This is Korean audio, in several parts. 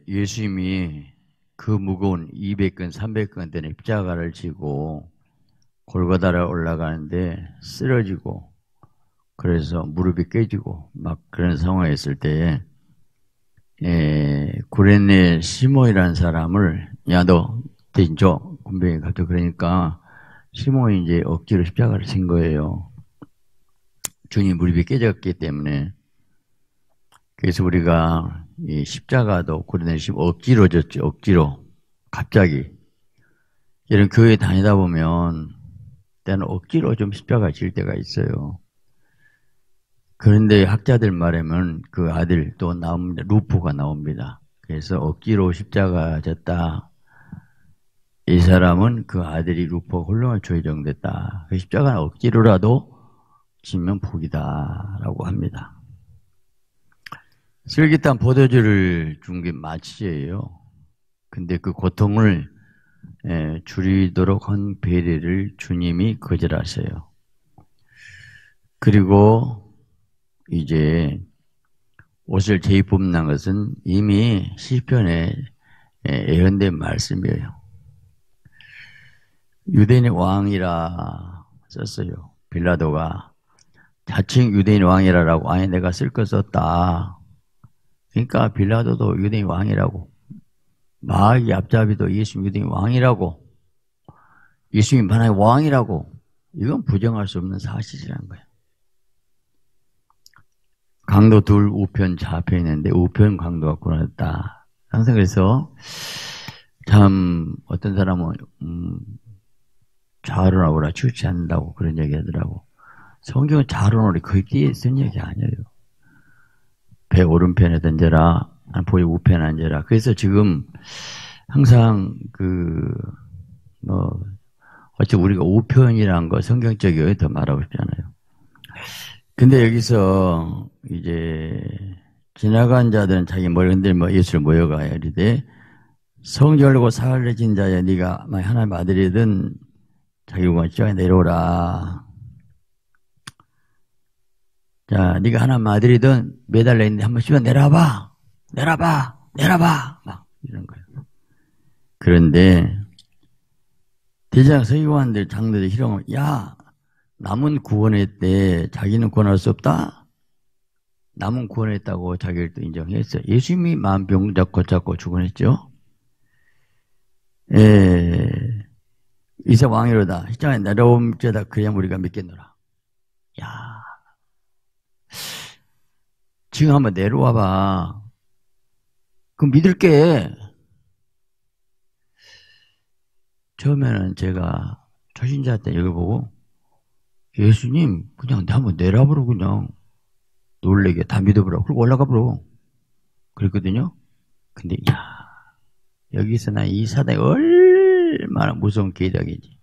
예수님이 그 무거운 200근, 300근 되는 십자가를 지고 골고다를 올라가는데 쓰러지고 그래서 무릎이 깨지고 막 그런 상황에 있을 때에 구레네 시몬이라는 사람을 야, 너 대신 줘. 군병이 갑자기 그러니까 시몬이 이제 억지로 십자가를 진 거예요. 주님 무릎이 깨졌기 때문에. 그래서 우리가 이 십자가도 구레네 시몬 억지로 졌죠. 억지로. 갑자기. 이런 교회 다니다 보면 때는 억지로 좀 십자가 질 때가 있어요. 그런데 학자들 말하면 그 아들 또 나옵니다. 루포가 나옵니다. 그래서 억지로 십자가 졌다. 이 사람은 그 아들이 루포가 홀로만 조정됐다. 그 십자가는 억지로라도 지면 복이다라고 합니다. 슬깃한 포도주를 준 게 마치예요. 근데 그 고통을 줄이도록 한 배려를 주님이 거절하세요. 그리고 이제 옷을 재입음난 것은 이미 시편에 예언된 말씀이에요. 유대인의 왕이라 썼어요. 빌라도가 자칭 유대인 왕이라고 아니 내가 쓸 거 썼다. 그러니까 빌라도도 유대인 왕이라고 마귀 앞잡이도 예수님 유대인 왕이라고 예수님 하나의 왕이라고 이건 부정할 수 없는 사실이라는 거예요. 강도 둘 우편 좌편 있는데 우편 강도가 고난했다. 항상 그래서 참 어떤 사람은 좌로나오라 치우치 않는다고 그런 얘기 하더라고. 성경은 좌로나오라 거의 뒤에 쓴 얘기 아니에요. 배 오른편에 던져라, 보이 우편에 앉아라. 그래서 지금 항상 어차피 우리가 우편이라는 거 성경적이어야 더 말하고 싶잖아요. 근데 여기서 이제 지나간 자들은 자기 머리 흔들며 예수를 모여가야 이르되 성경을 보고 사흘내진 자야 네가 만약 하나님 아들이든 자기 공간 시장에 내려오라. 자, 네가 하나님 아들이든 매달려 있는데 한번 씹어 내려봐. 막 이런 거예요. 그런데 대장 서기관들 장로들 희롱을 야 남은 구원했대. 자기는 구원할 수 없다? 남은 구원했다고 자기를 또 인정했어요. 예수님이 만병 잡고 죽어냈죠. 이세 왕이로다. 십자가에 내려옴 죄다 그래야 우리가 믿겠노라. 야, 지금 한번 내려와봐. 그럼 믿을게. 처음에는 제가 초신자 때 여기 보고 예수님 그냥 한번 내려보러 그냥 놀래게 다 믿어보라고 그리고 올라가보러 그랬거든요. 근데 야 여기서 나 이 사단이 얼마나 무서운 계략인지.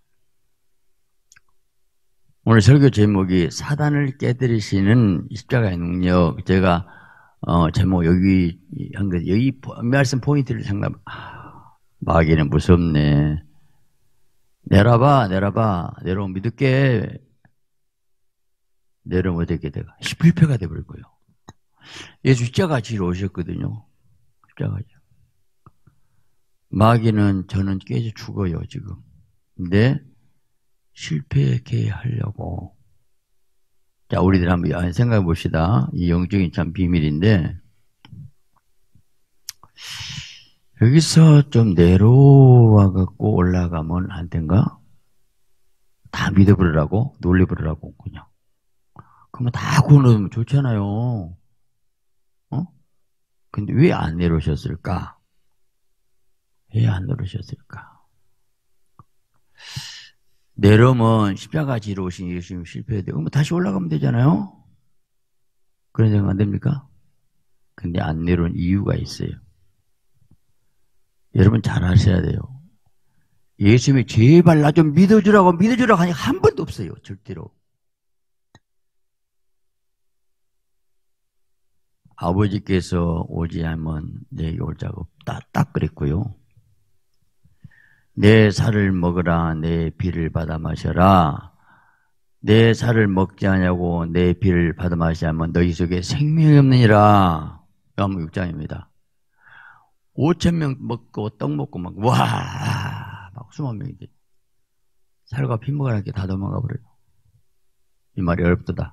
오늘 설교 제목이 사단을 깨뜨리시는 십자가의 능력. 제가 제목 여기 한 거 여기 말씀 포인트를 생각. 마귀는 무섭네. 내려봐 내려오면 믿을게. 내려오면 어떻게 돼가? 실패가 돼버릴 거예요. 예수 십자가 지러 오셨거든요. 십자가죠. 마귀는 저는 깨져 죽어요 지금. 근데 실패하게 하려고. 자, 우리들 한번 생각해 봅시다. 이 영적인 참 비밀인데 여기서 좀 내려와 갖고 올라가면 안 된가? 다 믿어버리라고 놀려버리라고 그냥. 그러면 다 구원하면 좋잖아요. 근데 왜 안 내려오셨을까? 왜 안 내려오셨을까? 내려오면 십자가 지러 오신 예수님 실패해야 돼요. 그러면 다시 올라가면 되잖아요? 그런 생각 안 됩니까? 근데 안 내려온 이유가 있어요. 여러분 잘 아셔야 돼요. 예수님이 제발 나 좀 믿어주라고 하니 한 번도 없어요. 절대로. 아버지께서 오지 않으면 내게 올 자가 없다. 딱 그랬고요. 내 살을 먹으라. 내 피를 받아 마셔라. 내 살을 먹지 않냐고 내 피를 받아 마시지 않으면 너희 속에 생명이 없느니라. 요한복음 6장입니다. 5천 명 먹고 떡 먹고 막 수만 명이 돼. 살과 피먹으라게 다 도망가 버려요. 이 말이 어렵다.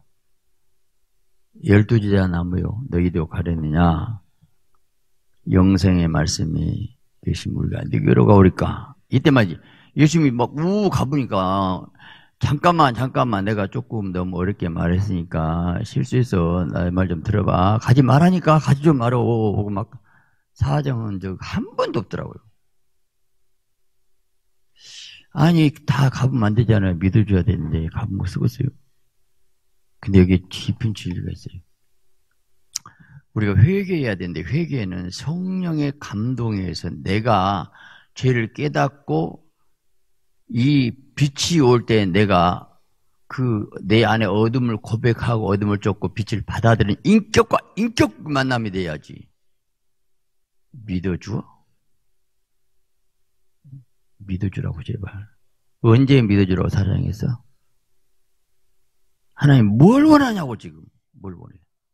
12지자 나무요 너희도 가려느냐 영생의 말씀이 계신 물과 너희로 가오리까. 이때만 예수님이 막 가보니까 잠깐만 내가 조금 너무 어렵게 말했으니까 실수해서 나의 말 좀 들어봐. 가지 말라니까 가지 좀 말어. 하고 막 사정은 한 번도 없더라고요. 아니 다 가보면 안 되잖아요. 믿어줘야 되는데 가보면 쓰겠어요. 근데 여기에 깊은 진리가 있어요. 우리가 회개해야 되는데 회개는 성령의 감동에 의해서 내가 죄를 깨닫고 이 빛이 올 때 내가 내 안에 어둠을 고백하고 어둠을 쫓고 빛을 받아들이는 인격 만남이 돼야지. 믿어줘? 믿어주라고 제발. 언제 믿어주라고 사랑했어? 하나님 뭘 원하냐고 지금. 뭘 원해?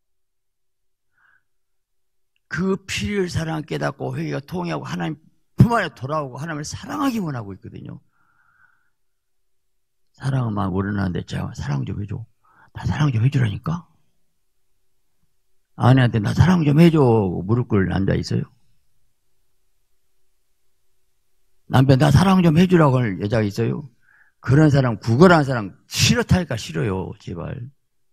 그 필요를 사랑 깨닫고 회개가 통하고 하나님 품 안에 돌아오고 하나님을 사랑하기 원하고 있거든요. 사랑만 원하는데 제가 사랑 좀 해줘. 나 사랑 좀 해주라니까. 아내한테 나 사랑 좀 해줘. 무릎 꿇을 남자 있어요? 남편 나 사랑 좀 해주라고 하는 여자가 있어요? 그런 사람, 구걸하는 사람 싫다니까 싫어요. 제발.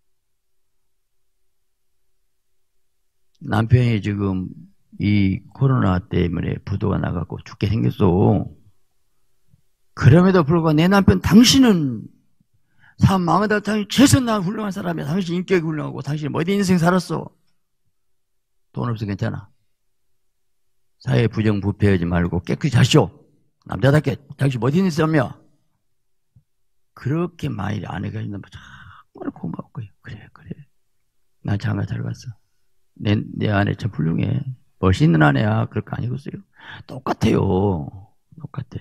남편이 지금 이 코로나 때문에 부도가 나갖고 죽게 생겼어. 그럼에도 불구하고 내 남편 당신은 사람 마음에다 당신 최선난 훌륭한 사람이야. 당신 인격이 훌륭하고 당신 어디 인생 살았어. 돈 없어 괜찮아. 사회 부정부패하지 말고 깨끗이 하시오. 남자답게 당신 어디 있는 사람이야. 그렇게 많이 아내가 있는 거 정말 고마울 거예요. 그래. 난 장가 잘 갔어. 내 아내 참 훌륭해. 멋있는 아내야. 그럴 거 아니겠어요? 똑같아요. 똑같아.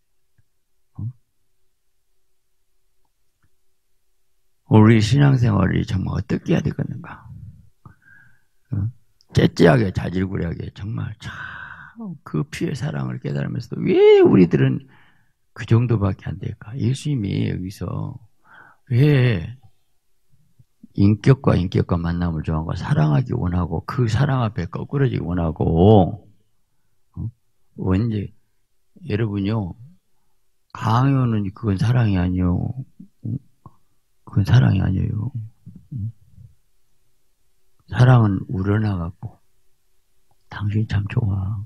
우리 신앙생활이 정말 어떻게 해야 되겠는가? 째째하게 자질구레하게 정말 참 그 피의 사랑을 깨달으면서도 왜 우리들은 그 정도밖에 안 될까? 예수님이 여기서 왜 인격과 만남을 좋아하고 사랑하기 원하고 그 사랑 앞에 거꾸러지기 원하고 언제 여러분요 강요는 그건 사랑이 아니요. 그건 사랑이 아니에요. 사랑은 우러나갖고 당신이 참 좋아.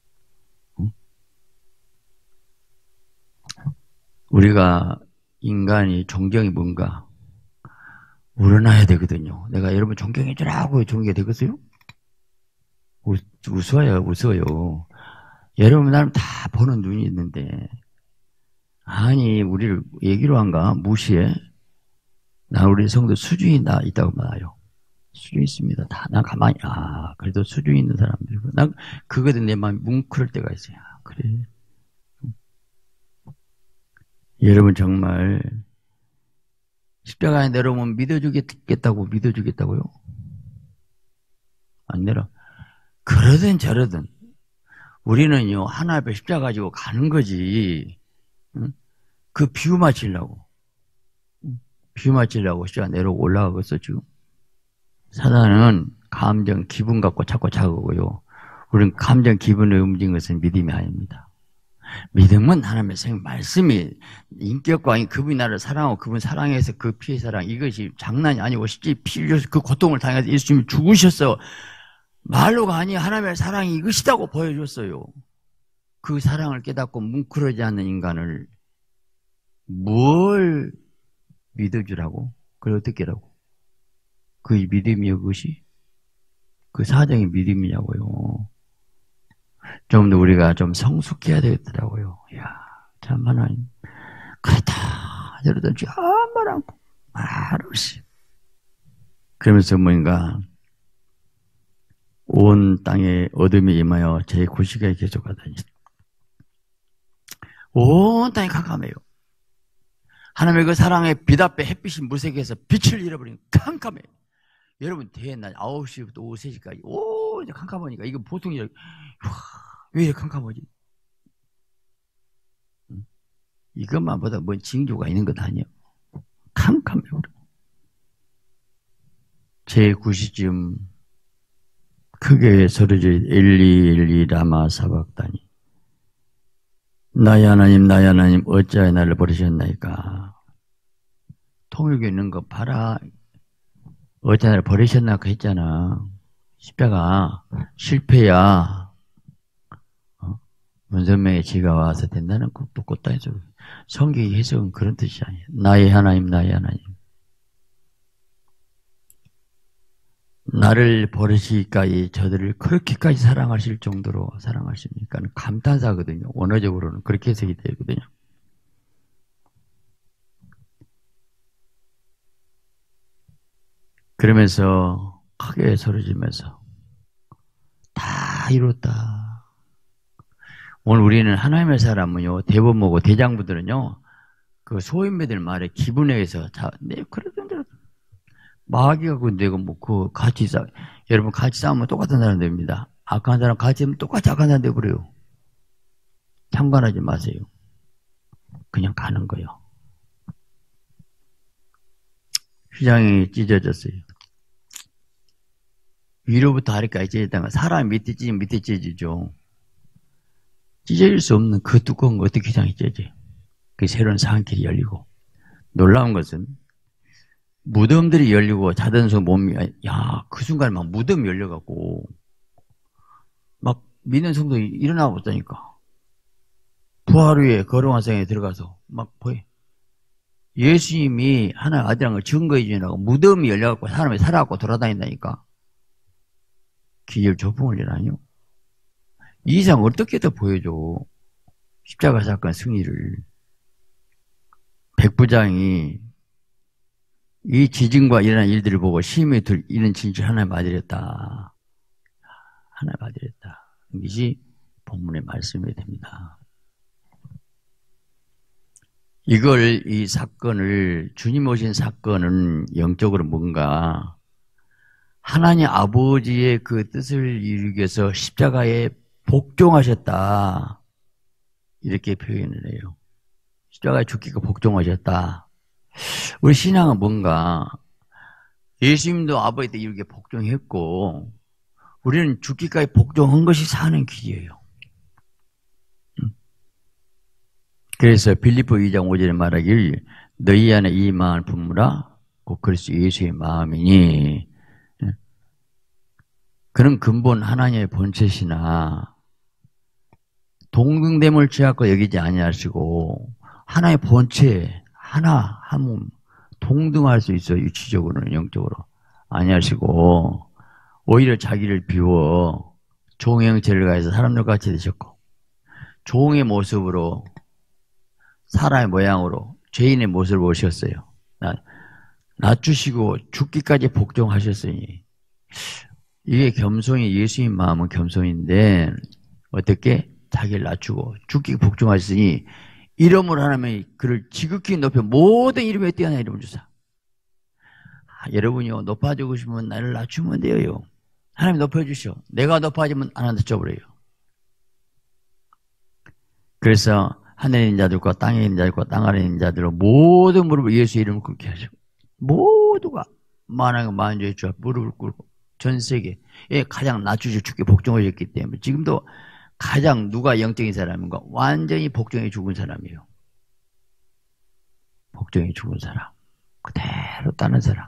우리가 인간이 존경이 뭔가 우러나야 되거든요. 내가 여러분 존경해주라고 존경이 되겠어요? 웃어요. 여러분 나름 다 보는 눈이 있는데 아니 우리를 얘기로 한가 무시해? 나 우리 성도 수준이 있다고 말해요. 수준 있습니다. 난 가만히 그래도 수준 있는 사람들이고 난 그거도 내 마음이 뭉클할 때가 있어요. 그래. 여러분 정말 십자가에 내려오면 믿어주겠다고요? 안 내려. 그러든 저러든 우리는요 하나 앞에 십자가 가지고 가는 거지. 응? 그 비유 맞추려고 십자가 내려오고 올라가겠어 지금. 사단은 감정, 기분 갖고 자꾸 자극하고요. 우리는 감정, 기분을 움직이는 것은 믿음이 아닙니다. 믿음은 하나님의 말씀이 인격과 그분이 나를 사랑하고 그분 사랑해서 그 피의 사랑 이것이 장난이 아니고 실제 피 흘려서 그 고통을 당해서 예수님이 죽으셨어. 말로가 아니 하나님의 사랑이 이것이라고 보여줬어요. 그 사랑을 깨닫고 뭉클하지 않는 인간을 뭘 믿어주라고? 그걸 어떻게 하라고? 그 믿음이요 그것이? 그 사정이 믿음이냐고요. 좀 더 우리가 좀 성숙해야 되겠더라고요. 이야, 참 하나님. 그렇다. 저러든지 말 않고 말 없이. 그러면서 뭔가 온 땅에 어둠이 임하여 제 구시가 계속하다니. 온 땅이 캄캄해요. 하나님의 그 사랑의 빛 앞에 햇빛이 무색해서 빛을 잃어버리는 캄캄해요. 여러분 대낮 9시부터 오후 3시까지 이제 캄캄하니까 이거 보통 왜 이렇게 캄캄하지? 이것만 보다 뭔 징조가 있는 것 아니에요. 캄캄해요. 제9시쯤 크게 소리져 엘리 엘리 라마 사박다니 나의 하나님 어찌하여 나를 버리셨나이까. 통일교 있는 거 봐라. 어찌하여 나를 버리셨나까 했잖아. 십자가 실패야. 문선명의 지가 와서 된다는 것도 곧다 해서 성경의 해석은 그런 뜻이 아니에요. 나의 하나님 나를 버리시기까지 저들을 그렇게까지 사랑하실 정도로 사랑하십니까? 감탄사거든요. 원어적으로는 그렇게 해석이 되거든요. 그러면서 크게 소리지면서 다 이뤘다. 오늘 우리는 하나님의 사람은요, 대범하고 대장부들은요, 그 소인배들 말에 기분에 의해서 네, 그러던 대로 마귀가 내가 같이 여러분 같이 싸우면 똑같은 사람 됩니다. 악한 사람 같이 하면 똑같이 악한 사람 돼버려요. 상관하지 마세요. 그냥 가는 거예요. 휘장이 찢어졌어요. 위로부터 아래까지 찢어졌다는 건 사람이 밑에 찢으면 밑에 찢어지죠. 찢어질 수 없는 그 두꺼운 거 어떻게 휘장이 찢어져요? 그 새로운 상길이 열리고 놀라운 것은 무덤들이 열리고 자던서 몸이 그 순간에 막 무덤이 열려갖고 막 믿는 성도 일어나고 있다니까. 부활 후에 거룩한 성에 들어가서 막 보여. 예수님이 하나의 아들이라는 걸 증거해 주냐고 무덤이 열려갖고 사람이 살아갖고 돌아다닌다니까. 기절 조풍을 일하뇨. 이 이상 어떻게 더 보여줘. 십자가 사건 승리를. 백부장이 이 지진과 일어난 일들을 보고 심히 이런 진실 하나님 아들이었다. 하나님 아들이었다. 이것이 본문의 말씀이 됩니다. 이 사건을, 주님 오신 사건은 영적으로 뭔가 하나님 아버지의 그 뜻을 이루기 위해서 십자가에 복종하셨다. 이렇게 표현을 해요. 십자가에 죽기가 복종하셨다. 우리 신앙은 뭔가 예수님도 아버지 때 이렇게 복종했고 우리는 죽기까지 복종한 것이 사는 길이에요. 그래서 빌립보 2장 5절에 말하길 너희 안에 이 마음을 품으라 곧 그리스도 예수의 마음이니. 그런 근본 하나님의 본체시나 동등됨을 취하고 여기지 아니하시고 하나의 본체 하나 한 몸 동등할 수 있어요. 유치적으로는 영적으로 아니하시고 오히려 자기를 비워 종의 형체를 가해서 사람들 같이 되셨고 종의 모습으로 사람의 모양으로 죄인의 모습을 보셨어요. 낮추시고 죽기까지 복종하셨으니 이게 겸손이 예수님 마음은 겸손인데 어떻게 자기를 낮추고 죽기 복종하셨으니 이름으로 하나님이 그를 지극히 높여 모든 이름에 뛰어난 이름을 주사. 여러분이요 높아지고 싶으면 나를 낮추면 돼요. 하나님 높여주시오. 내가 높아지면 하나 낮춰버려요. 그래서 하늘에 있는 자들과 땅에 있는 자들과 땅 아래에 있는 자들로 모든 무릎을 예수 이름을 꿇게 하시고 모두가 만왕의 만주의 주 앞 무릎을 꿇고 전 세계에 가장 낮추시고 죽게 복종하셨기 때문에 지금도 가장 누가 영적인 사람인가? 완전히 복종해 죽은 사람이에요. 복종해 죽은 사람. 그대로 따는 사람.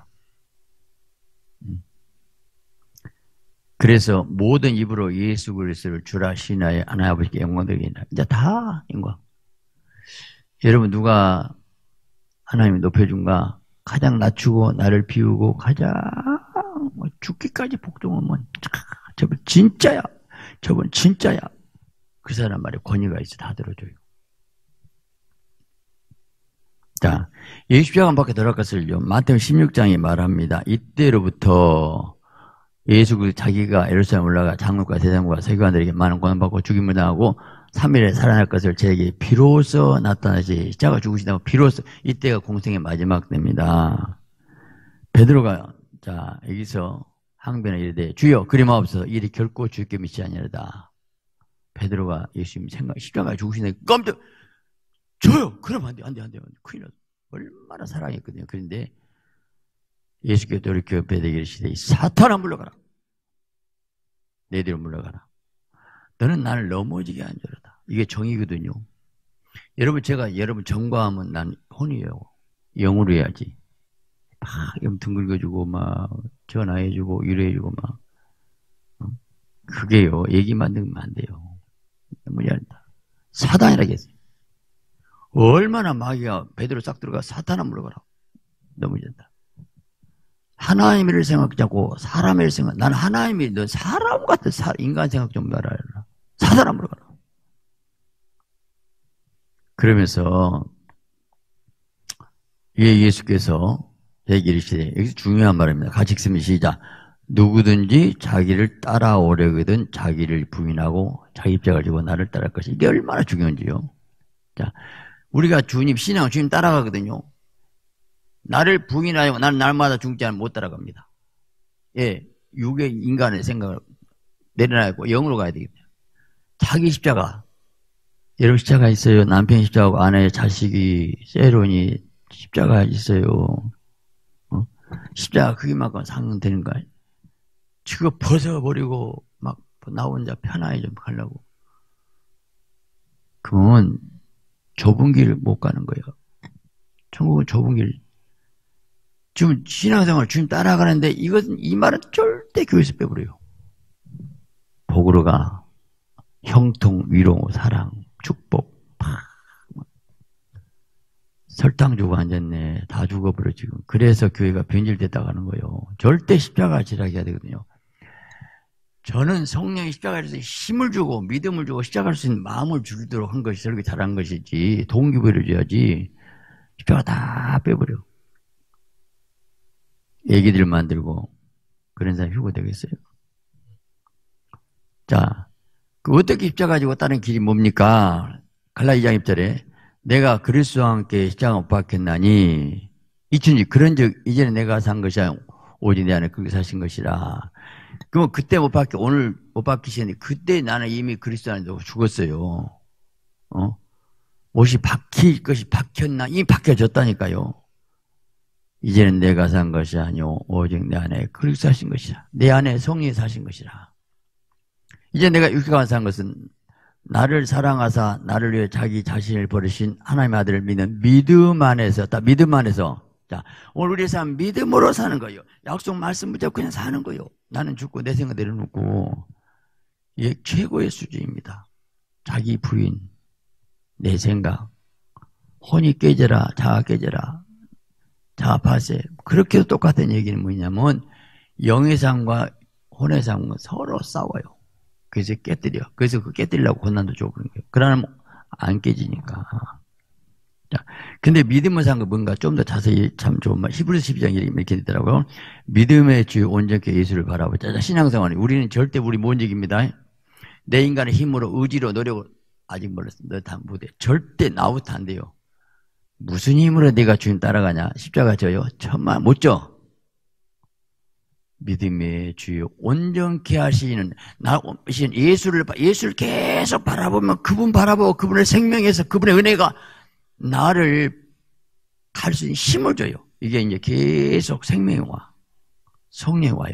그래서 모든 입으로 예수 그리스도를 주라 신하여 하나님 아버지께 영광되게 이제 다 영광. 여러분 누가 하나님이 높여준가? 가장 낮추고 나를 비우고 가장 죽기까지 복종하면 저분 진짜야. 저분 진짜야. 그 사람 말에 권위가 있어 다 들어줘요. 자, 예수십자가 밖에 들어갔을요. 마태복음 16장이 말합니다. 이때로부터 예수 그 자기가 예루살렘 올라가 장로과 대장과 세교관들에게 많은 고난받고 죽임을 당하고 3일에 살아날 것을 제게 비로소 나타나시. 십자가 죽으시다고 비로소 이때가 공생의 마지막 때입니다. 베드로가 자 여기서 항변에 이르되 주여 그리마옵소서 일이 결코 주께 미치 아니하다. 베드로가 예수님 십자가에 죽으시는데 깜짝 저요! 그러면 안 돼. 큰일 났어. 얼마나 사랑했거든요. 그런데 예수께서 돌이켜 베드로에게 시대 사탄아 물러가라. 내 뒤로 물러가라. 너는 나를 넘어지게 한 자로다. 이게 정의거든요. 여러분 여러분 정과하면 난 혼이에요. 영으로 해야지. 막 등 긁어주고 막 전화해주고 위로해주고 막 그게요. 얘기만 들으면 안 돼요. 너무 얇다. 사단이라고 했어요. 얼마나 마귀가 베드로 싹 들어가 사탄아 물러가라. 너무 얇다. 하나님을 생각하고 사람을 생각. 난 하나님이 너 사람 같은 인간 생각 좀 말아라. 사단아 물러가라. 그러면서 예수께서 얘기하시되 여기서 중요한 말입니다. 같이 읽으면 시작. 누구든지 자기를 따라오려거든 자기를 부인하고 자기 입장을 가지고 나를 따를 것이 이게 얼마나 중요한지요. 자, 우리가 주님 신앙 주님 따라가거든요. 나를 부인하고 나는 날마다 죽지 않으면 못 따라갑니다. 예, 육의 인간의 생각을 내려놔고 영으로 가야 되겠다. 자기 십자가. 여러분 십자가 있어요. 남편이 십자가고 아내 자식이 세론이 십자가 있어요. 십자가 크기만큼 상응되는 거야. 그거 벗어버리고 막 나 혼자 편하게 좀 하려고. 그러면 좁은 길을 못 가는 거예요. 천국은 좁은 길. 지금 신앙생활 주님 따라가는데 이 말은 절대 교회에서 빼버려요. 복으로 가. 형통, 위로, 사랑, 축복. 설탕 주고 앉았네. 다 죽어버려 지금. 그래서 교회가 변질됐다 가는 거예요. 절대 십자가 지라게 해야 되거든요. 저는 성령이 십자가에서 힘을 주고 믿음을 주고 시작할 수 있는 마음을 주도록 한 것이 저렇게 잘한 것이지 동기부여를 줘야지 십자가 다 빼버려. 애기들 만들고 그런 사람 휴고 되겠어요? 자, 어떻게 십자가 가지고 따른 길이 뭡니까? 갈라디아 2장 1절에 내가 그리스도와 함께 십자가 못 박혔나니 이춘지 그런즉 이제는 내가 산 것이 오직 내 안에 그렇게 사신 것이라. 그럼 그때 못 박혀 오늘 못 박히시는데 그때 나는 이미 그리스도 안에서 죽었어요. 못이 박힐 것이 박혔나? 이미 박혀졌다니까요. 이제는 내가 산 것이 아니오 오직 내 안에 그리스도 사신 것이라. 내 안에 성령이 사신 것이라. 이제 내가 육체가 산 것은 나를 사랑하사 나를 위해 자기 자신을 버리신 하나님의 아들을 믿는 믿음 안에서 믿음 안에서 자, 오늘 우리 삶 믿음으로 사는 거예요. 약속 말씀 붙잡고 그냥 사는 거예요. 나는 죽고 내 생각 내려놓고 이게 최고의 수준입니다. 자기 부인, 내 생각, 혼이 깨져라, 자아 깨져라, 자아 파쇄. 그렇게 똑같은 얘기는 뭐냐면 영의 삶과 혼의 삶은 서로 싸워요. 그래서 깨뜨려. 그래서 그 깨뜨리려고 고난도 주고 그런 거예요. 그러면 안 깨지니까. 자, 근데 믿음을 산 거 뭔가 좀 더 자세히 참 좋은 말. 히브리서 12장 이렇게 되더라고요. 믿음의 주 온전케 예수를 바라보자. 신앙생활이 우리는 절대 우리 못 이깁니다. 내 인간의 힘으로 의지로 노력을 아직 몰랐어. 너 다 못해. 절대 나부터 안 돼요. 무슨 힘으로 내가 주님 따라가냐? 십자가 져요? 천만 못 져. 믿음의 주요 온전케 하시는 예수를 계속 바라보면 그분 바라보고 그분의 생명에서 그분의 은혜가 나를 갈 수 있는 힘을 줘요. 이게 이제 계속 생명이 와. 성령이 와요.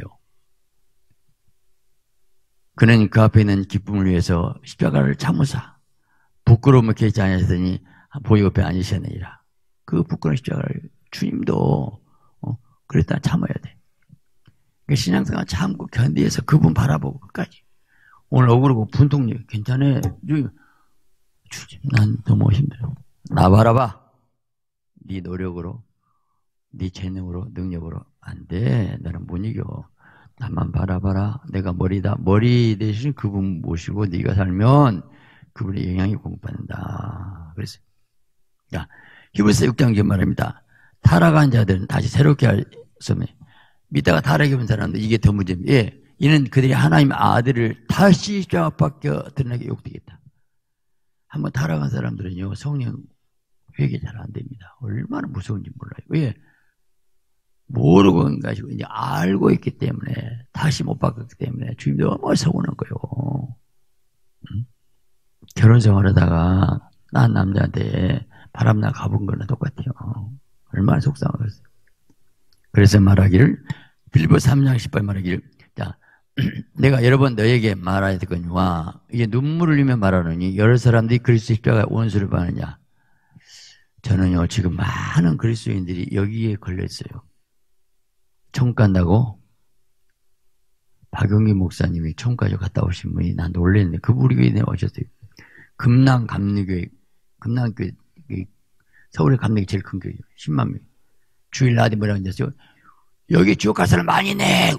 그는 그 앞에 있는 기쁨을 위해서 십자가를 참으사 부끄러움을 깨지 아니하시더니 보이 옆에 앉으셨느니라. 그 부끄러운 십자가를 주님도 그랬다 참아야 돼. 신앙생활 참고 견디해서 그분 바라보고 끝까지. 오늘 억울하고 분통력 괜찮아. 난 너무 힘들어. 나 바라봐. 네 노력으로, 네 재능으로, 능력으로 안 돼. 나는 못 이겨. 나만 바라봐라. 내가 머리다. 머리 대신 그분 모시고 네가 살면 그분의 영향이 공급받는다. 그래서 자, 히브리서 6장 말입니다. 타락한 자들은 다시 새롭게 하셨으며 믿다가 타락해 본 사람들 이게 더 문제입니다. 예, 이는 그들이 하나님의 아들을 다시 십자가 밖에 드러나게 욕되겠다. 한번 타락한 사람들은요 성령 회개 잘 안 됩니다. 얼마나 무서운지 몰라요. 왜? 모르고 가지고 이제 알고 있기 때문에 다시 못 바꿨기 때문에 주님도 너무 서운한 거예요. 응? 결혼 생활하다가 난 남자한테 바람나 가본 거나 똑같아요. 얼마나 속상하겠어요. 그래서 말하기를 빌보 3장 10발 말하기를 자 내가 여러 번 너에게 말해야 되거니와 이제 눈물을 흘리며 말하느니 여러 사람들이 그리스도 십자가에 원수를 받느냐. 저는요 지금 많은 그리스도인들이 여기에 걸려있어요. 천국 간다고 박용기 목사님이 천국까지 갔다 오신 분이 난 놀랬는데 그 우리 교회에 오셨어요. 금남 감리교회 금남교회 서울의 감리교회 제일 큰 교회예요. 10만 명. 주일 낮에 뭐라고 했어요? 여기 지옥 갈 사람 많이 내.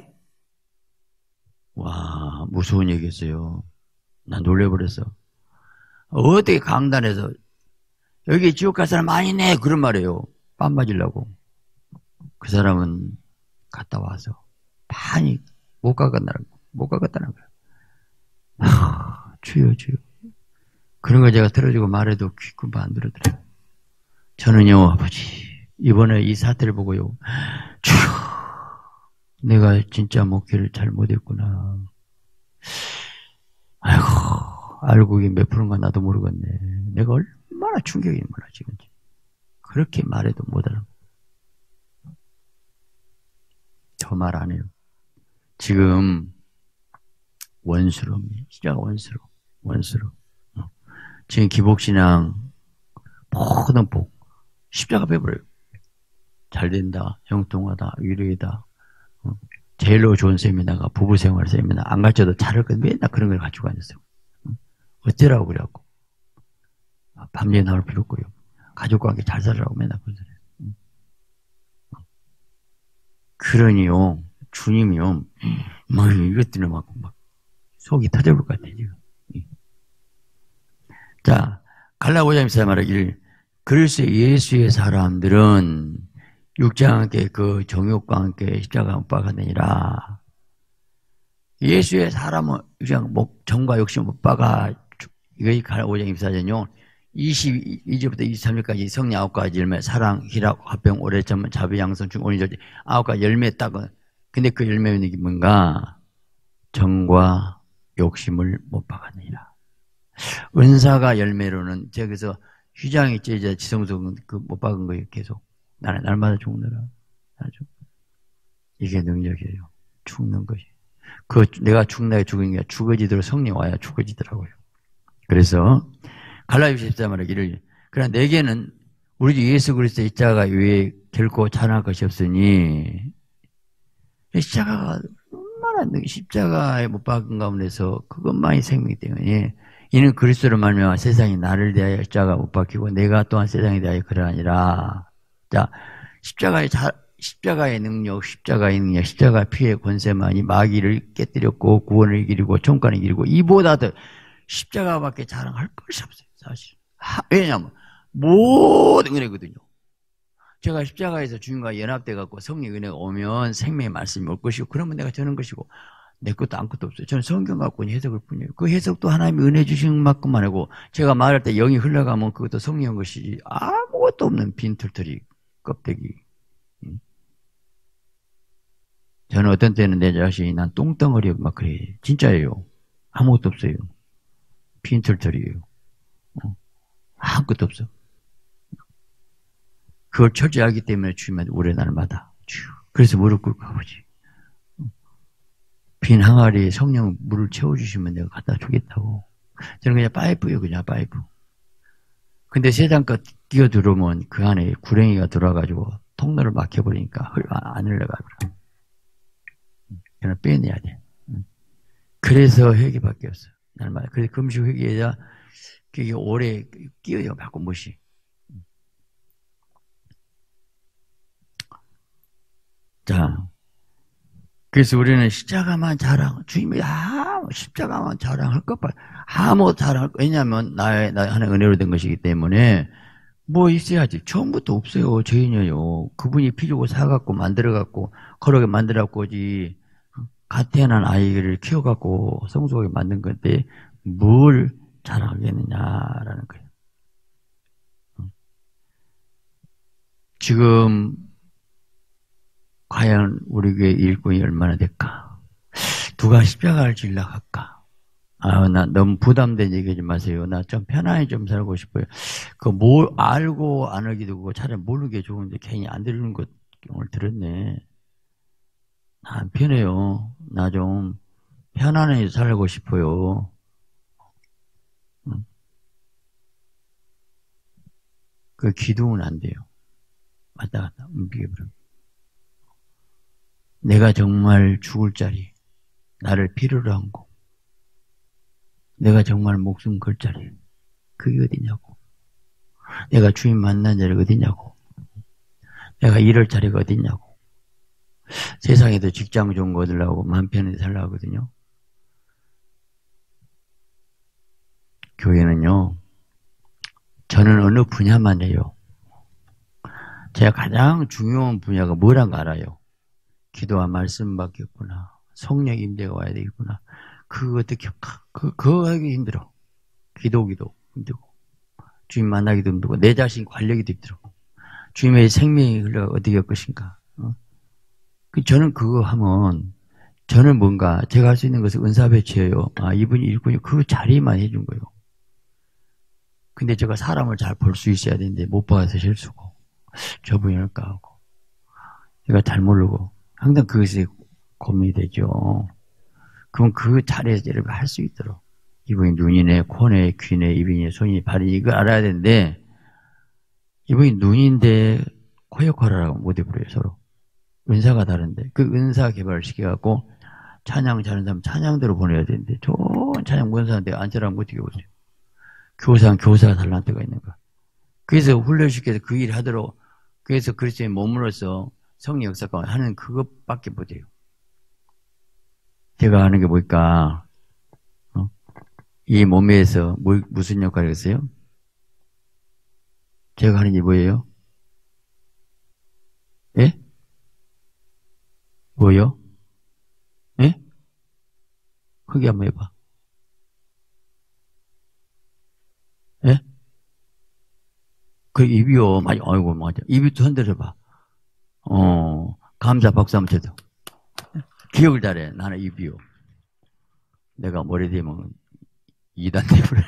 와 무서운 얘기였어요. 난 놀래버렸어. 어떻게 강단에서 여기 지옥 갈 사람 많이 내 그런 말이에요. 빰 맞으려고. 그 사람은 갔다 와서 많이 못 가겠다는 거야. 주여 주여. 그런 거 제가 들어주고 말해도 귀꿈 안 들어들어요. 저는요 아버지 이번에 이 사태를 보고요 주여 내가 진짜 목회를 잘못했구나. 아이고 알고 이게 몇 프로인가 나도 모르겠네. 내가 얼마나 충격이 몰라 지금. 그렇게 말해도 못하는 저 말 안 해요. 지금 원수로 진짜 원수로 지금 기복신앙 모든 복 십자가 빼버려요. 잘된다, 형통하다, 위로이다, 제일로 좋은 세미나가 부부생활 세미나 안 가르쳐도 잘할 건 맨날 그런 걸 가지고 다녔어요. 어쩌라고 그래갖고 밤에 나올 필요 없고요. 가족과 함께 잘 살라고 맨날 그런 소리 해요. 그러니요 주님이요 막 이것들은 막 속이 터져볼 것 같아 지금. 자 갈라디아 5장 14절 말하기를 그래서 예수의 사람들은 육체와 함께 그 정욕과 함께 십자가 못 박았느니라. 예수의 사람은 그냥 정과 욕심 못 박아. 이거 갈라디아 5장 24절은요 22절부터 23절까지 성령 9가지 열매 사랑, 희락, 화평, 오래 참음, 자비, 양선, 중, 온유, 절제 9가지 열매 딱은 근데 그 열매는 이게 뭔가 정과 욕심을 못 박았느니라. 은사가 열매로는 저기서 휘장이 째자 지성소는 그 못 박은 거예요. 계속 나는 날마다 죽느라 아주 이게 능력이에요. 죽는 것이 그 내가 죽나요 죽은 게 죽어지도록 성령 와야 죽어지더라고요. 그래서 갈라디아 14절 말하기를 그러나 내게는 우리 주 예수 그리스도의 십자가 외에 결코 자랑할 것이 없으니 십자가가 얼마나 십자가에 못 박은 가운데서 그것만이 생명이기 때문에 이는 그리스도로 말미암아 세상이 나를 대하여 십자가 못 박히고 내가 또한 세상에 대하여 그러하니라. 자, 십자가의 능력, 십자가의 피의 권세만이 마귀를 깨뜨렸고 구원을 이기고 천국을 이기고 이보다 더 십자가밖에 자랑할 것이 없어요. 사실. 왜냐하면 모든 은혜거든요. 제가 십자가에서 주님과 연합돼 갖고 성령의 은혜가 오면 생명의 말씀이 올 것이고 그러면 내가 저는 것이고 내 것도 아무것도 없어요. 저는 성경 갖고 있는 해석을 뿐이에요. 그 해석도 하나님이 은혜 주신 만큼만 하고 제가 말할 때 영이 흘러가면 그것도 성령 것이지 아무것도 없는 빈털터리 껍데기. 저는 어떤 때는 내 자신이 난 똥덩어리 막 그래. 진짜예요. 아무것도 없어요. 빈털터리예요. 아무것도 없어. 그걸 철저히 알기 때문에 주님한테 오래 날마다. 그래서 무릎 꿇고 아버지. 빈 항아리에 성령 물을 채워주시면 내가 갖다 주겠다고. 저는 그냥 파이프예요, 그냥 파이프. 근데 세상 것 끼어 들어오면 그 안에 구렁이가 들어와가지고 통로를 막혀버리니까 안 흘러가고. 그냥 빼내야 돼. 그래서 회개밖에 없어. 날마다. 그래서 금식 회개해야 그게 오래 끼어요, 자꾸 못이. 자. 그래서 우리는 십자가만 주님이 십자가만 자랑할 것 봐. 아무 왜냐하면 나의 하나의 은혜로 된 것이기 때문에 뭐 있어야지. 처음부터 없어요. 죄인이에요. 그분이 피 주고 사갖고 만들어갖고 거룩하게 만들어갖고지 갓 태어난 아이를 키워갖고 성숙하게 만든 건데 뭘 자랑하겠느냐라는 거예요. 지금 과연 우리 교회 일꾼이 얼마나 될까? 누가 십자가를 질러 갈까? 나 너무 부담된 얘기하지 마세요. 나 좀 편안히 좀 살고 싶어요. 알고 안 하기도 그거 차라리 모르는 게 좋은데 괜히 안 들은 것 오늘 들었네. 안 편해요. 나 좀 편안히 살고 싶어요. 응? 그 기도는 안 돼요. 왔다 갔다 움직여버려. 내가 정말 죽을 자리, 나를 필요로 한 거. 내가 정말 목숨 걸 자리, 그게 어디냐고. 내가 주인 만난 자리가 어디냐고. 내가 일할 자리가 어디냐고. 세상에도 직장 좋은 거 얻으려고 마음 편하게 살려고 하거든요. 교회는요, 저는 어느 분야만 해요. 제가 가장 중요한 분야가 뭐란 거 알아요. 기도와 말씀밖에 없구나. 성령 임재가 와야 되겠구나. 그거 어떻게, 그거 하기 힘들어. 기도기도 힘들고, 주님 만나기도 힘들고, 내 자신 관리하기도 힘들어. 주님의 생명이 흘러 어떻게 할 것인가. 저는 그거 하면, 저는 뭔가 제가 할 수 있는 것은 은사 배치예요. 이분이 일꾼이 그 자리만 해준 거예요. 근데 제가 사람을 잘 볼 수 있어야 되는데 못 봐서 실수고, 저분이 할까 하고, 제가 잘 모르고, 항상 그것이 고민이 되죠. 그럼 그 자리에서 여러분 할 수 있도록. 이분이 눈이네, 코네, 귀네, 입이네, 손이네, 발이네, 이걸 알아야 되는데, 이분이 눈인데 코 역할을 하고 못 해버려요, 서로. 은사가 다른데. 그 은사 개발을 시켜갖고, 찬양 잘하는 사람 찬양대로 보내야 되는데, 좋은 찬양 못 사는데 안 잘하면 어떻게 보세요? 교사는 교사가 달라는 때가 있는 거야. 그래서 훈련시켜서 그 일을 하도록, 그래서 그리스도의 몸으로서 성령 역사가 하는 그것밖에 못해요. 제가 하는 게 뭘까? 이 몸에서 무슨 역할을 했어요? 제가 하는 게 뭐예요? 예? 뭐요? 예? 크게 한번 해봐. 예? 그 입이요. 아이고, 맞아. 입이 또 흔들어봐. 감사 박수 한번 쳐도. 기억을 잘해. 나는 입이요. 내가 머리 대면 2단 되버려.